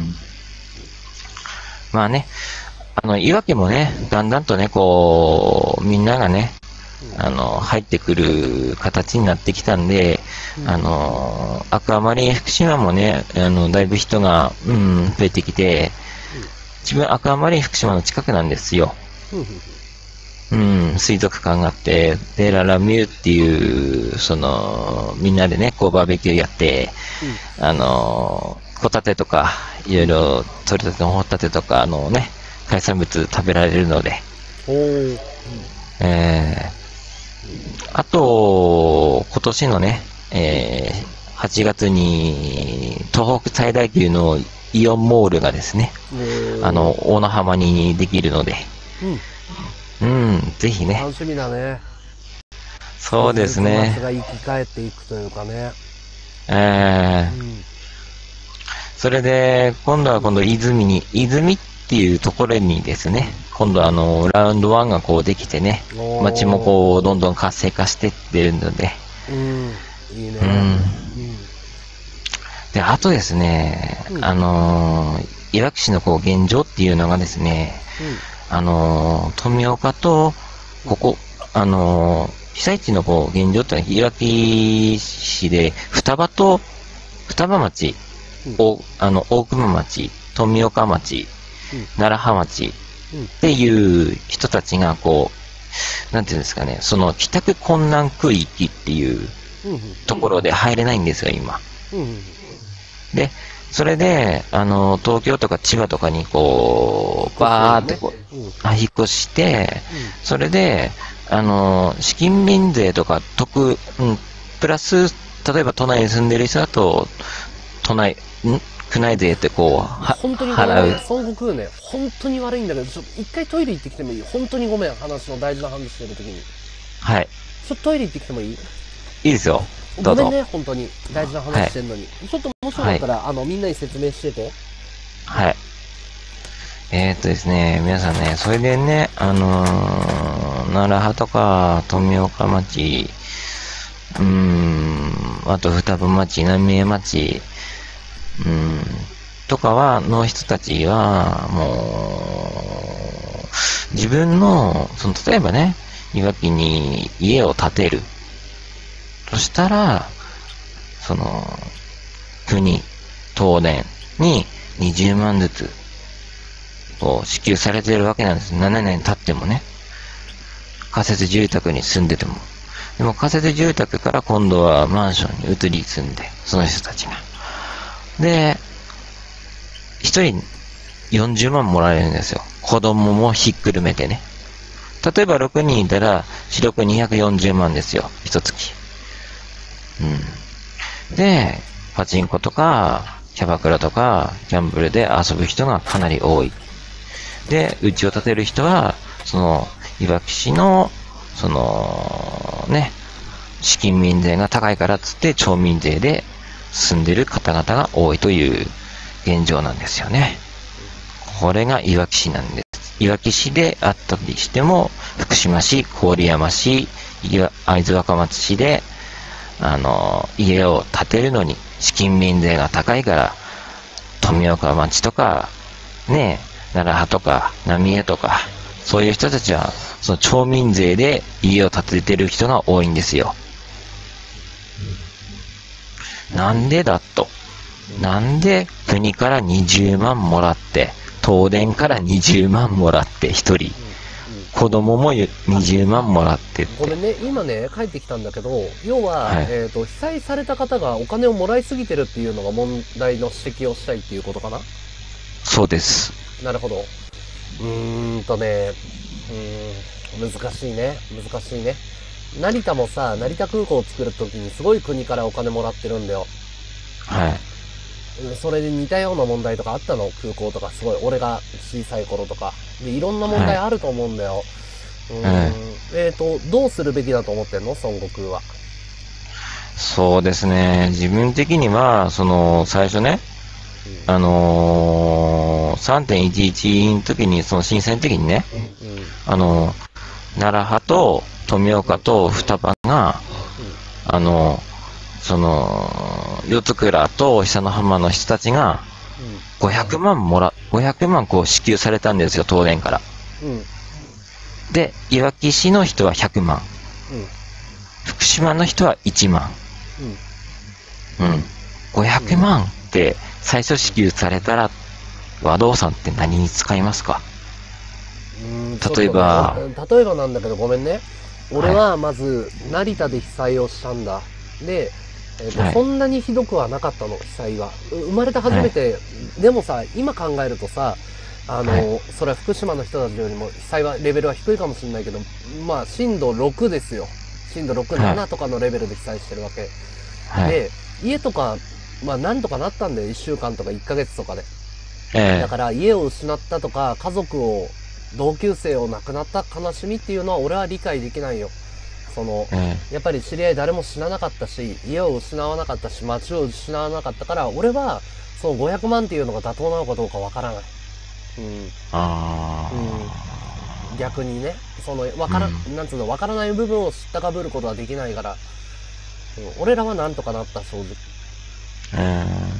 まあね、あの、岩手もね、だんだんとね、こう、みんながね、あの、入ってくる形になってきたんで、あの、アクアマリン福島もね、あの、だいぶ人が、うん、増えてきて、自分アクアマリン福島の近くなんですよ。うん、水族館があって、で、ララミューっていう、その、みんなでね、こうバーベキューやって、うん、あの、ホタテとか、いろいろ、取れたてのホタテとか、あのね、海産物食べられるので。おー、うん、えー、あと、今年のね、えー、はちがつに、東北最大級のイオンモールがですね、あの、大野浜にできるので、うんうん、ぜひね。 楽しみだね。 そうですね。 街が生き返っていくというかね。 えーうん、それで、今度は今度泉に、泉っていうところにですね、今度あの、ラウンドワンがこうできてね、街もこう、どんどん活性化していってるので。 うん、いいね。うんうんで、あとですね、うん、あのー、いわき市のこう、現状っていうのがですね、うん、あのー、富岡と、ここ、あのー、被災地のこう、現状ってのは、いわき市で、双葉と、双葉町、うん、おあの、大熊町、富岡町、うん、楢葉町、っていう人たちがこう、なんていうんですかね、その、帰宅困難区域っていうところで入れないんですよ、今。うんで、それで、あの、東京とか千葉とかにこう、バーってこう、引っ越して、それで、あの、資金免税とか特、うん、プラス、例えば都内に住んでる人だと、都内、ん区内税ってこう、は本当に払う。 孫悟空ね、本当に悪いんだけど、ちょっと一回トイレ行ってきてもいい？本当にごめん、話の大事な話してる時に。 はい。 ちょっとトイレ行ってきてもいい？いいですよ。どうぞ。 ごめんね、本当に。大事な話してんのに。はい、ちょっともしよかったら、はい、あの、みんなに説明してて。 はい。えー、っとですね、皆さんね、それでね、あのー、楢葉とか、富岡町、うーん、あと双葉町、浪江町、うーん、とかは、の人たちは、もう、自分の、その、例えばね、いわきに家を建てる。としたら、その、国、東電ににじゅうまんずつ、こう、支給されてるわけなんです。ななねん経ってもね。仮設住宅に住んでても。でも仮設住宅から今度はマンションに移り住んで、その人たちが。で、一人よんじゅうまんもらえるんですよ。子供もひっくるめてね。例えばろくにんいたら、四六にひゃくよんじゅうまんですよ。一月。うん。で、パチンコとか、キャバクラとか、ギャンブルで遊ぶ人がかなり多い。で、うちを建てる人は、その、いわき市の、その、ね、資金民税が高いからっつって、町民税で住んでる方々が多いという現状なんですよね。これがいわき市なんです。いわき市であったりしても、福島市、郡山市、会津若松市で、あの、家を建てるのに資金民税が高いから、富岡町とか、ね、楢葉とか、浪江とか、そういう人たちは、その町民税で家を建ててる人が多いんですよ。なんでだと。なんで国からにじゅうまんもらって、東電からにじゅうまんもらって一人。子供もにじゅうまんもらってって。 ごめんね、今ね、帰ってきたんだけど、要は、はい、えっと、被災された方がお金をもらいすぎてるっていうのが問題の指摘をしたいっていうことかな？ そうです。 なるほど。うーんとね、 うーん、難しいね。難しいね。成田もさ、成田空港を作るときにすごい国からお金もらってるんだよ。 はい。 うんそれで似たような問題とかあったの、空港とか。すごい、俺が小さい頃とか。で、いろんな問題あると思うんだよ。うーん、 はいえっと、どうするべきだと思ってんの、孫悟空は。 そうですね。自分的には、その、最初ね、あのー、さんてんいちいちの時に、その震災の時にね、 うん。 あの、奈良派と富岡と双葉が、あの、その、四つ倉と久の浜の人たちが、ごひゃくまんもら、ごひゃくまんこう支給されたんですよ、東電から。 うん。うん。 で、いわき市の人はひゃくまん。 うん。 福島の人はいちまん。 うん。 うん。ごひゃくまんって最初支給されたら、和道さんって何に使いますか？ うん例えばちょっとね例えばなんだけどごめんね。俺はまず成田で被災をしたんだ。で、えーとはいそんなにひどくはなかったの、被災は。う生まれて初めて、でもさ、今考えるとさ、あの、 はいそれは福島の人たちよりも被災はレベルは低いかもしれないけど、まあ震度ろくですよ。震度ろく、 はいななとかのレベルで被災してるわけ。 はい。 で、家とか、まあなんとかなったんだよ。いっしゅうかんとかいっかげつとかで。 えだから家を失ったとか家族を同級生を亡くなった悲しみっていうのは俺は理解できないよ。そのええやっぱり知り合い誰も死ななかったし家を失わなかったし街を失わなかったから俺はそのごひゃくまんっていうのが妥当なのかどうかわからない。うんあうん、逆にねそのわから、 うんなんつうのわからない部分を知ったかぶることはできないから、うん、俺らはなんとかなった正直。 あ。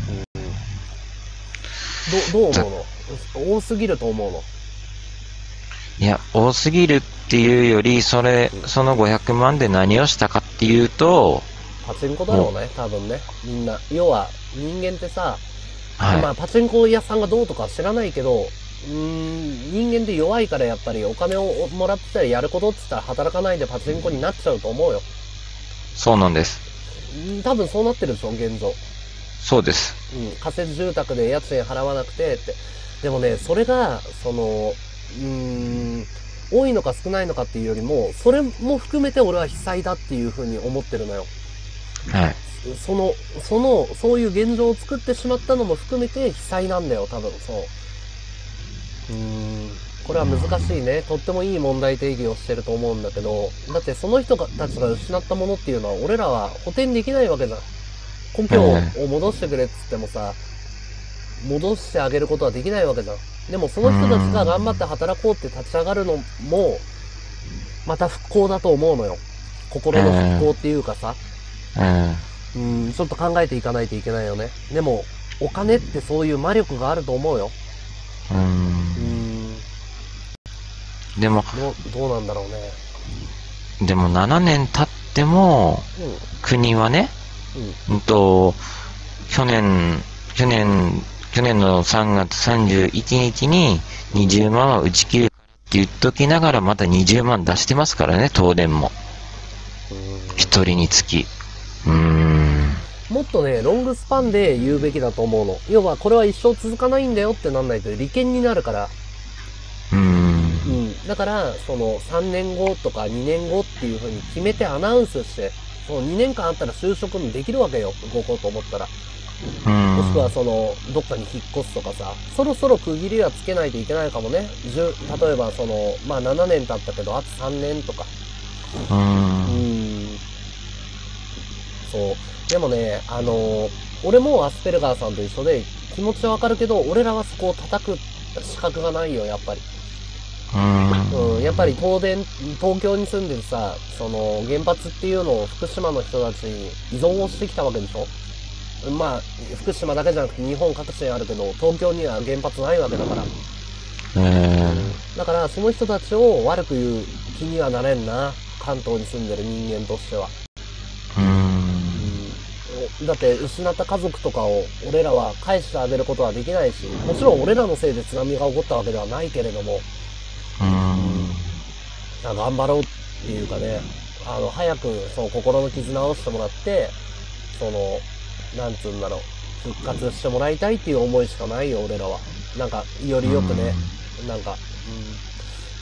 どどう思うの？多すぎると思うの？ いや、多すぎるっていうより、それ、そのごひゃくまんで何をしたかっていうと、 パチンコだろうね、多分ね。みんな。要は、人間ってさ、 はい。 まあ、パチンコ屋さんがどうとかは知らないけど、うーん、人間って弱いからやっぱりお金をもらってたらやることって言ったら働かないでパチンコになっちゃうと思うよ。 そうなんです。 うん多分そうなってるでしょ、現状。 そうです。 うん、仮設住宅で家賃払わなくてって。でもね、それが、その、うーん、多いのか少ないのかっていうよりも、それも含めて俺は被災だっていうふうに思ってるのよ。 はい。 その、その、そういう現状を作ってしまったのも含めて被災なんだよ、多分、そう。うーん、これは難しいね。とってもいい問題定義をしてると思うんだけど、だってその人たちが失ったものっていうのは俺らは補填できないわけじゃん。故郷を戻してくれっつってもさ、戻してあげることはできないわけじゃん。でもその人たちが頑張って働こうって立ち上がるのも、また復興だと思うのよ。心の復興っていうかさ。 うん。 うん、ちょっと考えていかないといけないよね。でも、お金ってそういう魔力があると思うよ。 う。 うんん、 でも、 どどうなんだろうね。 でもななねん経っても、国はね、 うん、 うんと、去年、去年、去年のさんがつさんじゅういちにちににじゅうまんは打ち切るって言っときながらまたにじゅうまん出してますからね、東電も。一人につき。うーん。 もっとね、ロングスパンで言うべきだと思うの。要は、これは一生続かないんだよってなんないと利権になるから。 うーん。 うん。だから、その、さんねんごとかにねんごっていう風に決めてアナウンスして、そのにねんかんあったら就職もできるわけよ。動こうと思ったら。 うーん。 もしくはその、どっかに引っ越すとかさ、そろそろ区切りはつけないといけないかもね。じゅ例えばその、まあななねん経ったけど、あとさんねんとか。 うー。 うんん。そう。でもね、あのー俺もアスペルガーさんと一緒で気持ちはわかるけど、俺らはそこを叩く資格がないよ、やっぱり。 うーん。 うん、やっぱり東電、東京に住んでるさ、その原発っていうのを福島の人たちに依存をしてきたわけでしょ。まあ、福島だけじゃなくて日本各地にあるけど、東京には原発ないわけだから。 えだからその人たちを悪く言う気にはなれんな。関東に住んでる人間としては。 ー。うーん。 だって失った家族とかを俺らは返してあげることはできないし、もちろん俺らのせいで津波が起こったわけではないけれども、 うーん。 あの頑張ろうっていうかね、あの早くその心の傷直してもらって、そのなんつうんだろう、復活してもらいたいっていう思いしかないよ俺らは。なんかよりよくね、なんか、うん、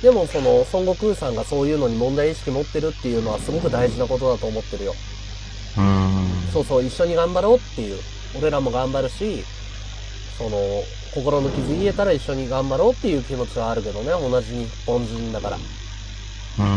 でもその、孫悟空さんがそういうのに問題意識持ってるっていうのはすごく大事なことだと思ってるよ。 うーん。 そうそう、一緒に頑張ろうっていう。俺らも頑張るし、その、心の傷癒えたら一緒に頑張ろうっていう気持ちはあるけどね、同じ日本人だから。 うーん。 うん。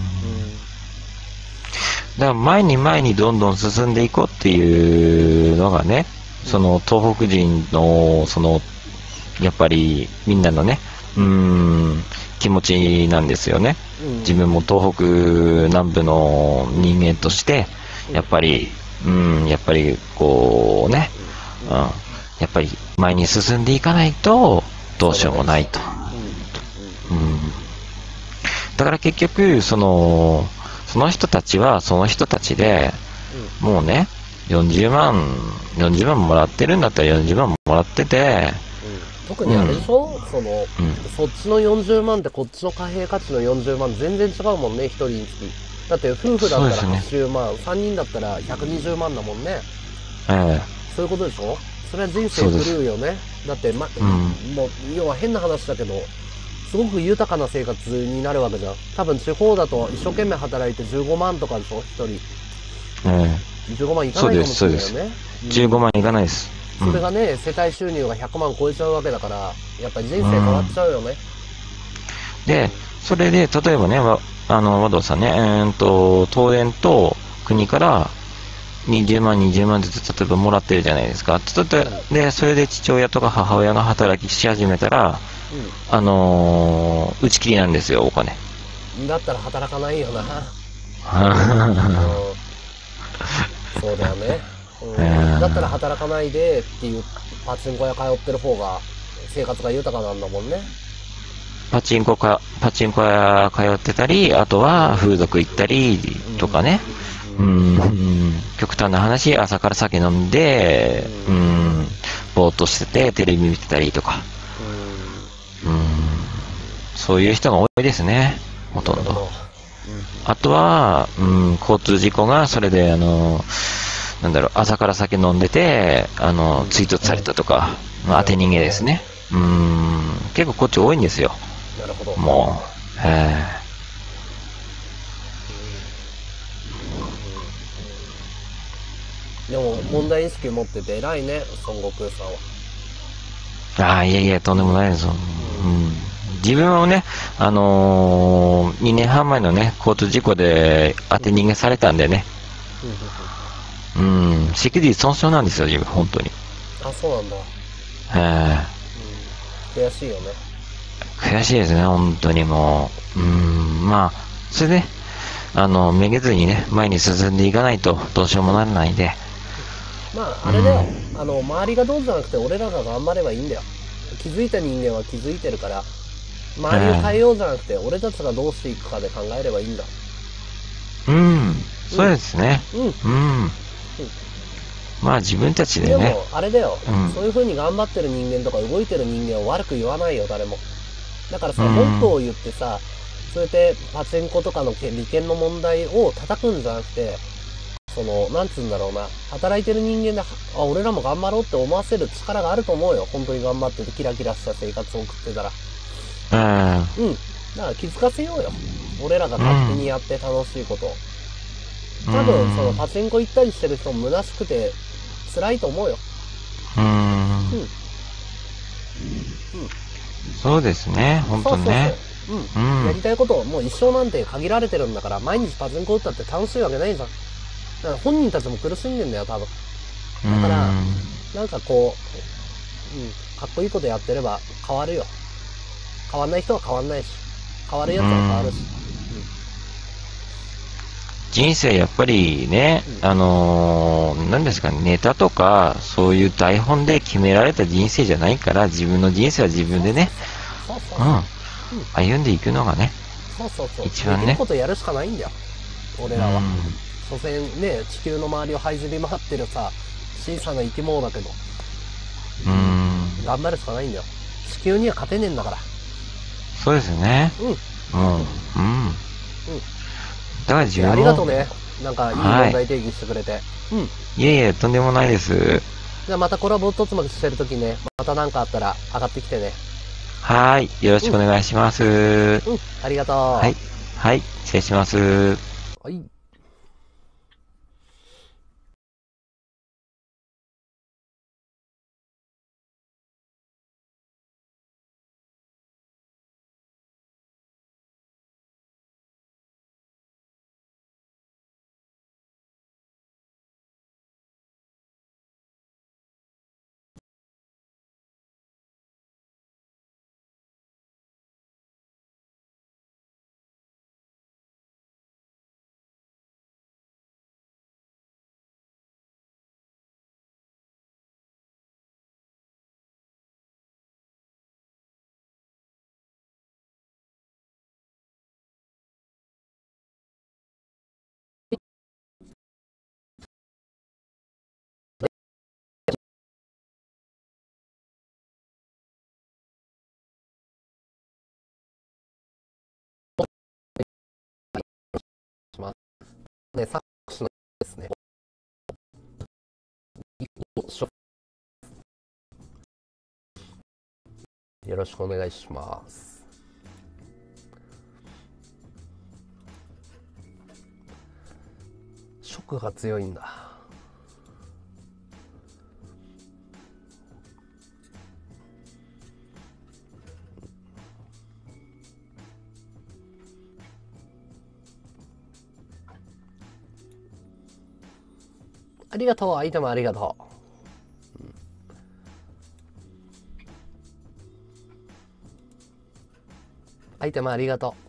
だから前に前にどんどん進んでいこうっていうのがね、その東北人の、その、やっぱりみんなのね、うーん、気持ちなんですよね。 うん、 自分も東北南部の人間として、やっぱり、うん、やっぱりこうね、うん、やっぱり前に進んでいかないとどうしようもないと。うん、だから結局、その、その人たちはその人たちで、もうね、よんじゅうまん、よんじゅうまんもらってるんだったらよんじゅうまんもらってて、 特にあれでしょ、うん、その、 うん、 そっちのよんじゅうまんってこっちの貨幣価値のよんじゅうまん全然違うもんね、一人につき。だって夫婦だったらはちじゅうまん、さんにんだったらひゃくにじゅうまんだもんね。 ええ、 そういうことでしょ。それは人生狂うよね。だって、ま、 うん、 もう、要は変な話だけど、すごく豊かな生活になるわけじゃん。多分地方だと一生懸命働いてじゅうごまんとかでしょ、一人。 えじゅうごまんいかないかもしれないよね。 そうです、じゅうごまんいかないです。 それがね、世帯収入がひゃくまん超えちゃうわけだから、やっぱり人生変わっちゃうよね。 うん、で、それで、例えばね、あの、和道さんね、えー、と、東電と国からにじゅうまん、にじゅうまんずつ、例えばもらってるじゃないですか。で、それで父親とか母親が働きし始めたら、うん、あのー、打ち切りなんですよ、お金。 だったら働かないよな。そうだよね。うん、だったら働かないでっていうパチンコ屋通ってる方が生活が豊かなんだもんね。 パチンコか、パチンコ屋通ってたり、あとは風俗行ったりとかね。うん、うん、極端な話、朝から酒飲んで、うん、ぼーっとしててテレビ見てたりとか。うん、そういう人が多いですね、ほとんど。あとは、うん、交通事故がそれで、あの、なんだろう、朝から酒飲んでて、あの、追突されたとか、まあ、当て逃げですね。うん、結構こっち多いんですよ。 なるほど。 もう、えー、でも、問題意識持ってて偉いね、孫悟空さんは。 ああ、いやいや、とんでもないですよ。うん、自分はね、あのー、にねんはん前のね、交通事故で当て逃げされたんでね。うん、脊髄損傷なんですよ、自分、本当に。 あ、そうなんだ。 ええー、悔しいよね。 悔しいですね、本当にもう。うん、まあ、それで、あの、めげずにね、前に進んでいかないとどうしようもならないんで。 まあ、あれだよ。うん、あの、周りがどうじゃなくて、俺らが頑張ればいいんだよ。気づいた人間は気づいてるから、周りを変えようじゃなくて、俺たちがどうしていくかで考えればいいんだ。 うん、そうですね。 うん。 うん。うん、まあ自分たちでね。 でも、あれだよ、 うん。 そういう風に頑張ってる人間とか動いてる人間を悪く言わないよ、誰も。だからさ、文句を言ってさ、そうやってパチンコとかの利権の問題を叩くんじゃなくて、その、なんつうんだろうな、働いてる人間で、あ、俺らも頑張ろうって思わせる力があると思うよ。本当に頑張っててキラキラした生活を送ってたら。 うん。 うん。だから気づかせようよ。俺らが勝手にやって楽しいことを。多分、そのパチンコ行ったりしてる人も虚しくて辛いと思うよ。 うん。うん。 うん。 そうですね、本当ね。 そうそうそう。うん。うん、やりたいことを、もう一生なんて限られてるんだから、毎日パチンコ打ったって楽しいわけないじゃん。だから本人たちも苦しんでんだよ、多分。だから、なんかこう、うん、かっこいいことやってれば変わるよ。変わんない人は変わんないし、変わるやつは変わるし。 人生やっぱりね、うん、あのー、何ですかね、ネタとか、そういう台本で決められた人生じゃないから、自分の人生は自分でね、 そうそうそう、 うん、歩んでいくのがね、 そうそうそう、 一番ね。 できることやるしかないんだよ、俺らは。所詮ね、地球の周りを這いずり回ってるさ、小さな生き物だけど、 うん、 頑張るしかないんだよ。地球には勝てねえんだから。 そうですね。 うん。 うん。うん。うん。だから自分もありがとうね。なんかいい問題定義してくれて。はい、うん。 いえいえ、とんでもないです。 じゃあまたコラボ一つまでしてるときね、またなんかあったら上がってきてね。 はい。よろしくお願いします。 うん、ありがとう。 はい。はい。失礼します。 はい。しますね、作詞のですね。よろしくお願いします。食が強いんだ。ありがとう、アイテムありがとう。うん、アイテムありがと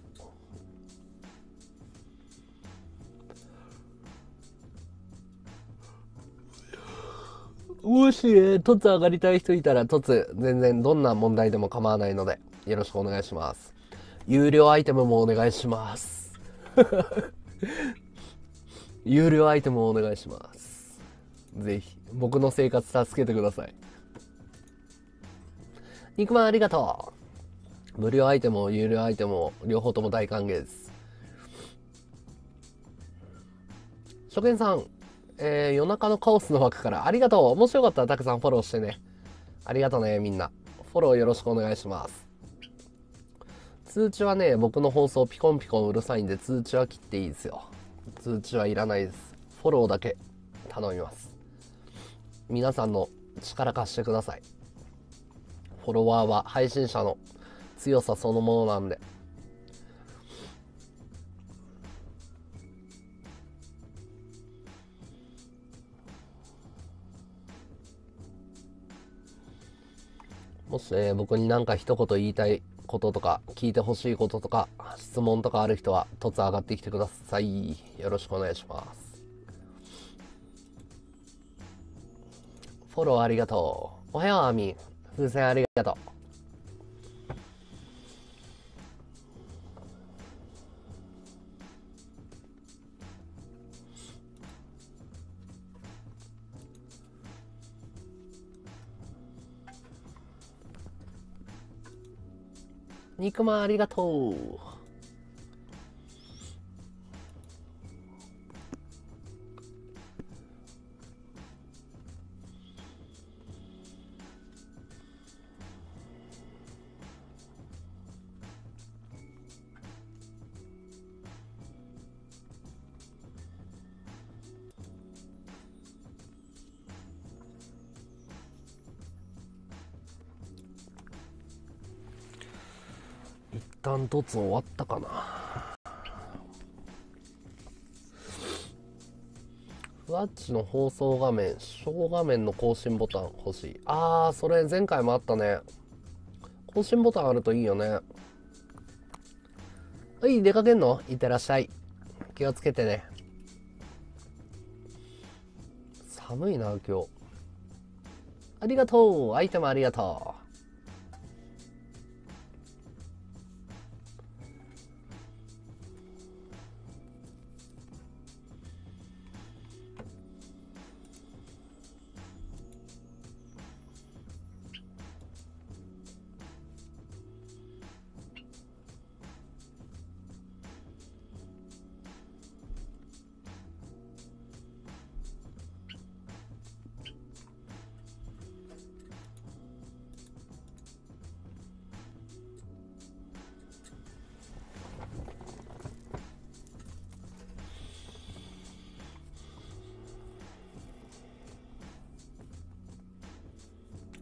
う。もし、ね、トツ上がりたい人いたら、トツ、全然どんな問題でも構わないので、よろしくお願いします。有料アイテムもお願いします。有料アイテムもお願いします。ぜひ、僕の生活助けてください。肉まんありがとう。無料アイテムも有料アイテムも両方とも大歓迎です。初見さん、えー、夜中のカオスの枠からありがとう。面白かったらたくさんフォローしてね。ありがとうね、みんな。フォローよろしくお願いします。通知はね、僕の放送ピコンピコンうるさいんで通知は切っていいですよ。通知はいらないです。フォローだけ頼みます。皆さんの力貸してください。フォロワーは配信者の強さそのものなんで。もしね、僕に何か一言言いたいこととか、聞いてほしいこととか、質問とかある人は、突上がってきてください。よろしくお願いします。フォローありがとう。おはよう、アミ。風船ありがとう。肉まんありがとう。一旦突終わったかな。ふわっちの放送画面、小画面の更新ボタン欲しい。あー、それ前回もあったね。更新ボタンあるといいよね。はい、出かけんの？いってらっしゃい。気をつけてね。寒いな、今日。ありがとう。アイテムありがとう。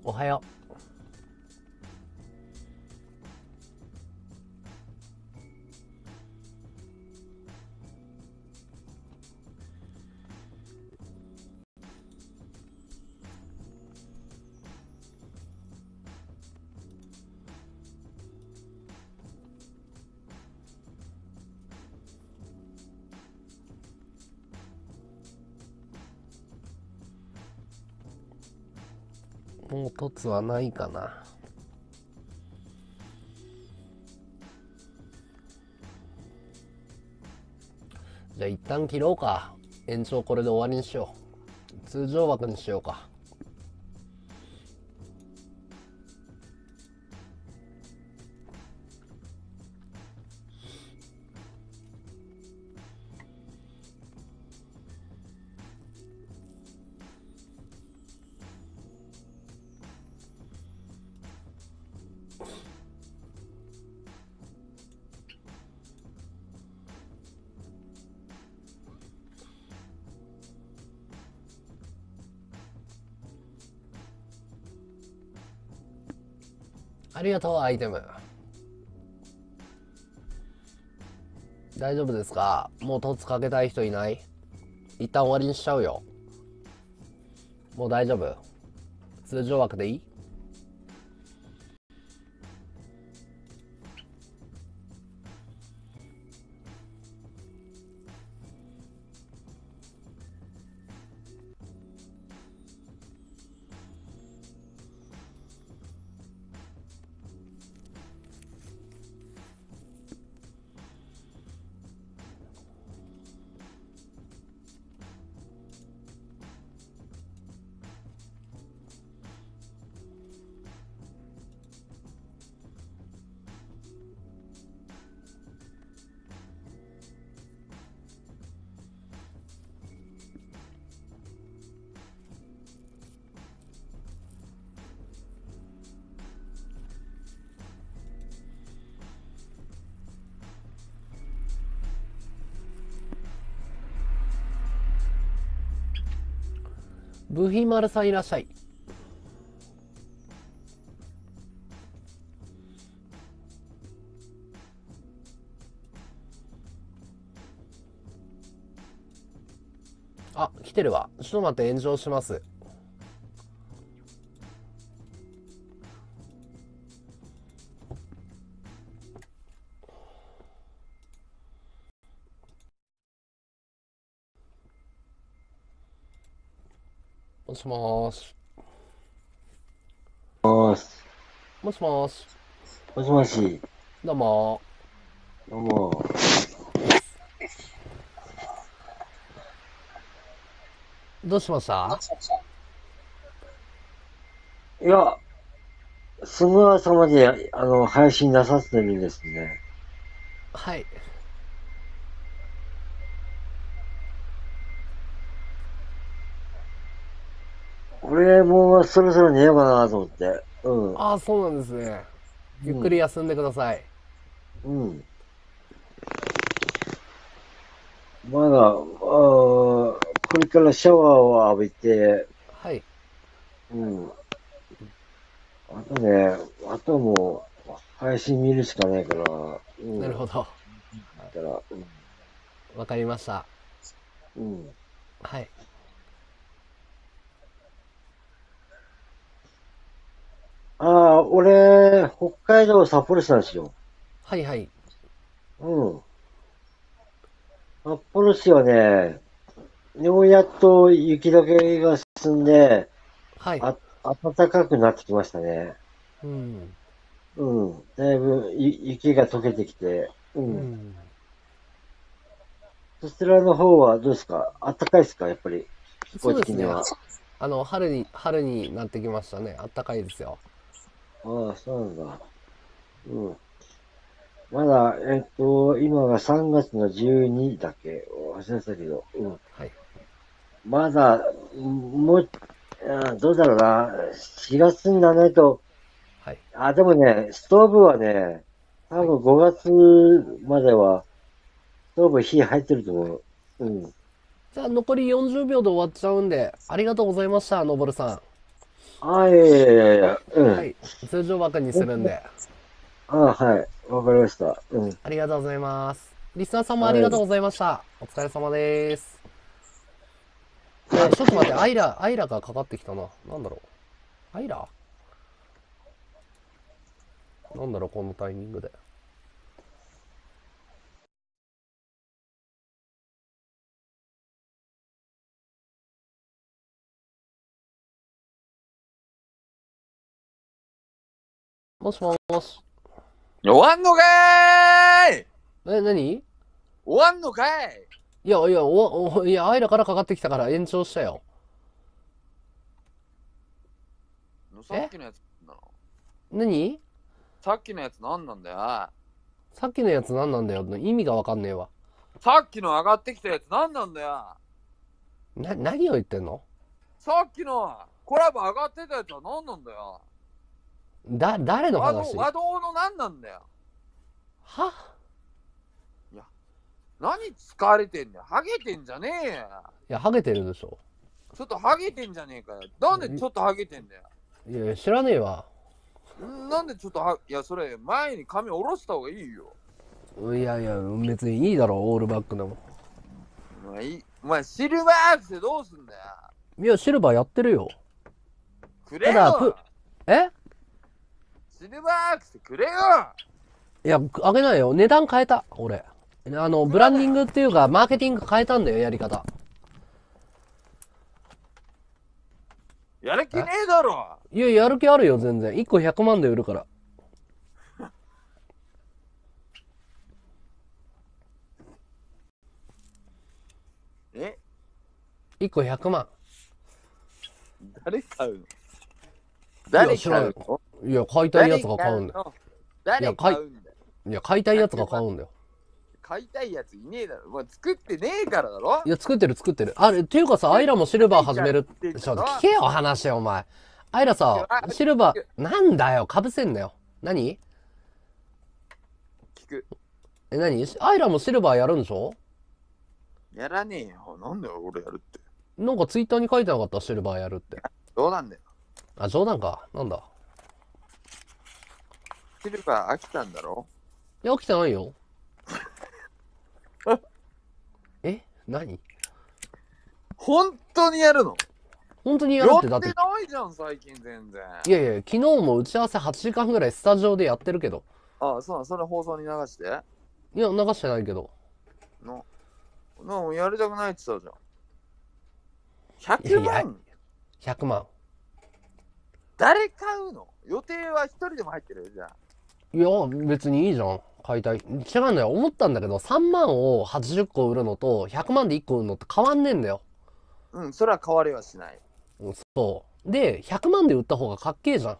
おはよう。もう凸はないかな。じゃあ一旦切ろうか。延長これで終わりにしよう。通常枠にしようか。ありがとう、アイテム。大丈夫ですか？もう凸かけたい人いない？一旦終わりにしちゃうよ。もう大丈夫？通常枠でいい？部品丸さんいらっしゃい。あ、来てるわ。ちょっと待って、炎上します。もしもーし。 もしもしもーし。 もしもし、 どうもどうも。 ー。どうしました？ いや、すぐ朝まで、あの、配信なさってるんですね。 はい。 俺もうそろそろ寝ようかなと思って。うん。 ああ、そうなんですね。ゆっくり休んでください。 うん。まだ、あーこれからシャワーを浴びて、 はい。 うん。あとね、あともう、配信見るしかないから、うん。 なるほど。 だから、 わかりました。 うん。うん。 はい。 ああ、俺、北海道札幌市なんですよ。 はいはい。 うん。札幌市はね、ようやっと雪解けが進んで、 はい。 あ、暖かくなってきましたね。 うん。 うん。だいぶゆ雪が溶けてきて、う。 うんん。 そちらの方はどうですか？暖かいですか？やっぱり、気そうですね。 候的には。 あの、春に、春になってきましたね。あったかいですよ。 ああ、そうなんだ。うん。まだ、えっと、今がさんがつのじゅうにだっけ忘れてたけど、うん。 はい。 まだ、もう、あどうだろうな。しがつにならないと、 はい。 あ、でもね、ストーブはね、多分ごがつまでは、ストーブ火入ってると思う。うん。 じゃあ残りよんじゅうびょうで終わっちゃうんで、ありがとうございました、のぼるさん。 あ、いやいやいやいや、うん。 はい。通常枠にするんで。 あ、はい。わかりました。うん。 ありがとうございます。リスナーさんもありがとうございました。お疲れ様です。えーちょっと待って、アイラ、アイラがかかってきたな。なんだろう。アイラなんだろう、このタイミングで。もしもし。 終わんのかーいえ、何終わんのかいいや、いや、お、お、いや、アイラからかかってきたから延長したよ。 さっきのやつなんだろ何さっきのやつなんなんだよ。 さっきのやつ何なんだよ。意味がわかんねえわ。 さっきの上がってきたやつなんなんだよ。 な、何を言ってんのさっきのコラボ上がってたやつは何なんだよ。 だ、誰の和道、 話和道の何なんだよ。 は何疲れてんだよ。ハゲてんじゃねえよ。 いや、ハゲてるでしょ。 ちょっとハゲてんじゃねえかよ。なんでちょっとハゲてんだよ。 いや、知らねえわ。 んなんでちょっとは、いや、それ前に髪下ろした方がいいよ。 いやいや、別にいいだろ、オールバックでも。 お前、いお前シルバーアクセどうすんだよ。 いや、シルバーやってるよ。 くれよ。 ただプえシルバーアクセくれよ。 いや、あげないよ。値段変えた、俺。あの、ブランディングっていうか、マーケティング変えたんだよ、やり方。 やる気ねえだろ。 いや、やる気あるよ、全然。いっこひゃくまんで売るから。 えいっこひゃくまん。 誰買うの誰買うのいや、買いたいやつが買うんだよ。 誰買うんだよ。 いや、買いたいやつが買うんだよ。 買いたいやついねえだろ。もう作ってねえからだろ。 いや、作ってる作ってる。あれ、っていうかさ、アイラもシルバー始める。ちょっと聞けよ、話よ、お前。アイラさ、シルバー、なんだよ、かぶせんなよ。何聞く。 え、何アイラもシルバーやるんでしょやらねえよ。なんだよ、俺やるって。 なんかツイッターに書いてなかった、シルバーやるって。 どうなんだよ。 あ、冗談か。なんだ。 シルバー飽きたんだろ。 いや、起きてないよ。え何本当にやるの本当にやるやってってだって。 ないじゃん、最近全然。 いやいや、昨日も打ち合わせはちじかんぐらいスタジオでやってるけど。 ああ、そうなん、それ放送に流して。 いや、流してないけど。 の、の、やりたくないって言ってたじゃん。ひゃくまんいやいやひゃくまん。 誰買うの予定は一人でも入ってるじゃん。 いや、別にいいじゃん。買いたい。違うんだよ。思ったんだけど、さんまんをはちじゅっこ売るのと、ひゃくまんでいっこ売るのって変わんねえんだよ。 うん、それは変わりはしない。 うんそう。で、ひゃくまんで売った方がかっけえじゃん。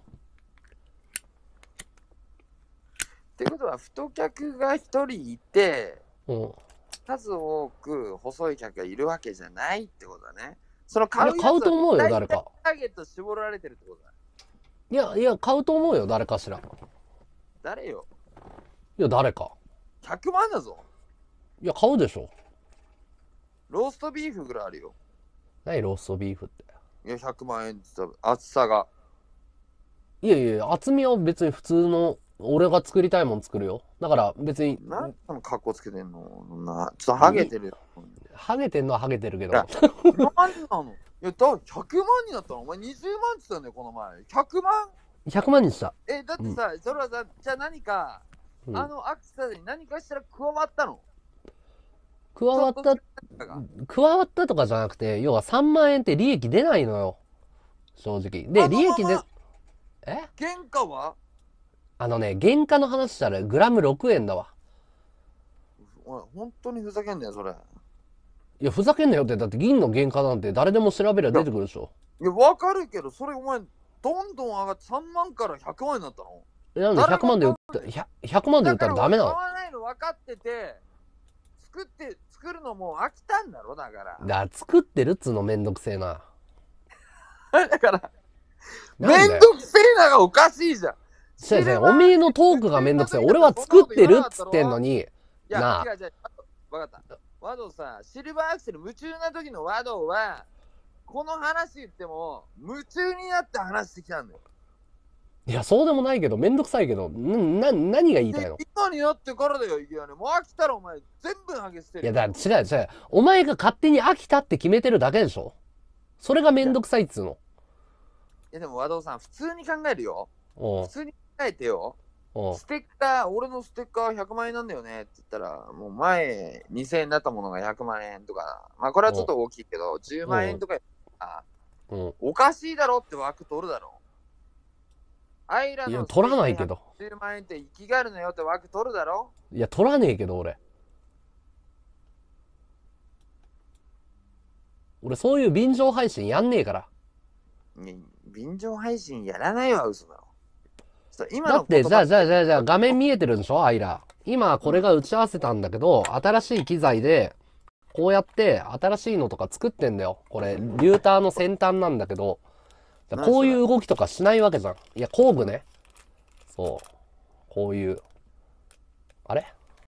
ってことは、太客が一人いて、 うん。 数多く細い客がいるわけじゃないってことだね。その買うやついや買うと思うよ大体誰かターゲット絞られてるってことだ。 いや、いや、買うと思うよ、誰かしら。い誰よや、誰か。 ひゃくまんだぞ。 いや、買うでしょ。 ローストビーフぐらいあるよ。 何ローストビーフって。 いや、ひゃくまん円って言ったら厚さが。 いやいや、厚みは別に普通の、俺が作りたいもん作るよ。だから別に、 なんでその格好つけてんのそんなちょっとハゲてるよ。 ハゲてんのはハゲてるけど。 いや何なのいや、だひゃくまんになったのお前にじゅうまんって言ったんだよ、この前。ひゃくまんひゃくまんにした。 え、だってさ、それはさ、じゃあ何か、 うんあのアクセサリーに何かしたら加わったの加わった、加わったとかじゃなくて、要はさんまん円って利益出ないのよ。正直。で、 あ利益でまあま、 え原価はあのね、原価の話したらグラムろくえんだわ。 おい、本当にふざけんなよ、それ。 いや、ふざけんなよって、だって銀の原価なんて誰でも調べりゃ出てくるでしょ。 いや、わかるけど、それお前、どんどん上がってさんまんからひゃくまんになったのえなんでひゃくまんで売った、ひゃく、ひゃくまんで売ったらダメなのだから買わないの分かってて、作って、作るのもう飽きたんだろ、だから。 だから作ってるっつうのめんどくせえな。 だから、 なんだよめんどくせえながおかしいじゃん。 違う違う、おめえのトークがめんどくせえ。俺は作ってるっつってんのに、 いや、 なあ違う違う、わかった。ワドさ、シルバーアクセル夢中な時のワドは、 この話言っても、夢中になって話してきたんだよ。 いや、そうでもないけど、めんどくさいけど、な、な、何が言いたいの？ で今になってからだよ、いきなり。もう飽きたらお前、全部投げ捨てる。 いや、だから違う違う。お前が勝手に飽きたって決めてるだけでしょ？それがめんどくさいっつうの。 いや、でも和道さん、普通に考えるよ。 うん普通に考えてよ。 うんステッカー、俺のステッカーひゃくまんえんなんだよねって言ったら、もう前にせんえんだったものがひゃくまんえんとか、まあこれはちょっと大きいけど、じゅうまんえんとか、 うん。 おかしいだろって枠取るだろ。アイラいや、 の取らないけど。 じゅうまんえんって生きがるのよって枠取るだろ。 いや、取らねえけど、俺。俺、そういう便乗配信やんねえから。 ね便乗配信やらないわ、嘘だろ。そう今だって、 の言葉じゃあ、じゃあ、じゃあ、じゃあ、画面見えてるんでしょアイラ。今、これが打ち合わせたんだけど、新しい機材で、こうやって、新しいのとか作ってんだよ。これ、リューターの先端なんだけど、こういう動きとかしないわけじゃん。いや、工具ね。そう。こういう。あれ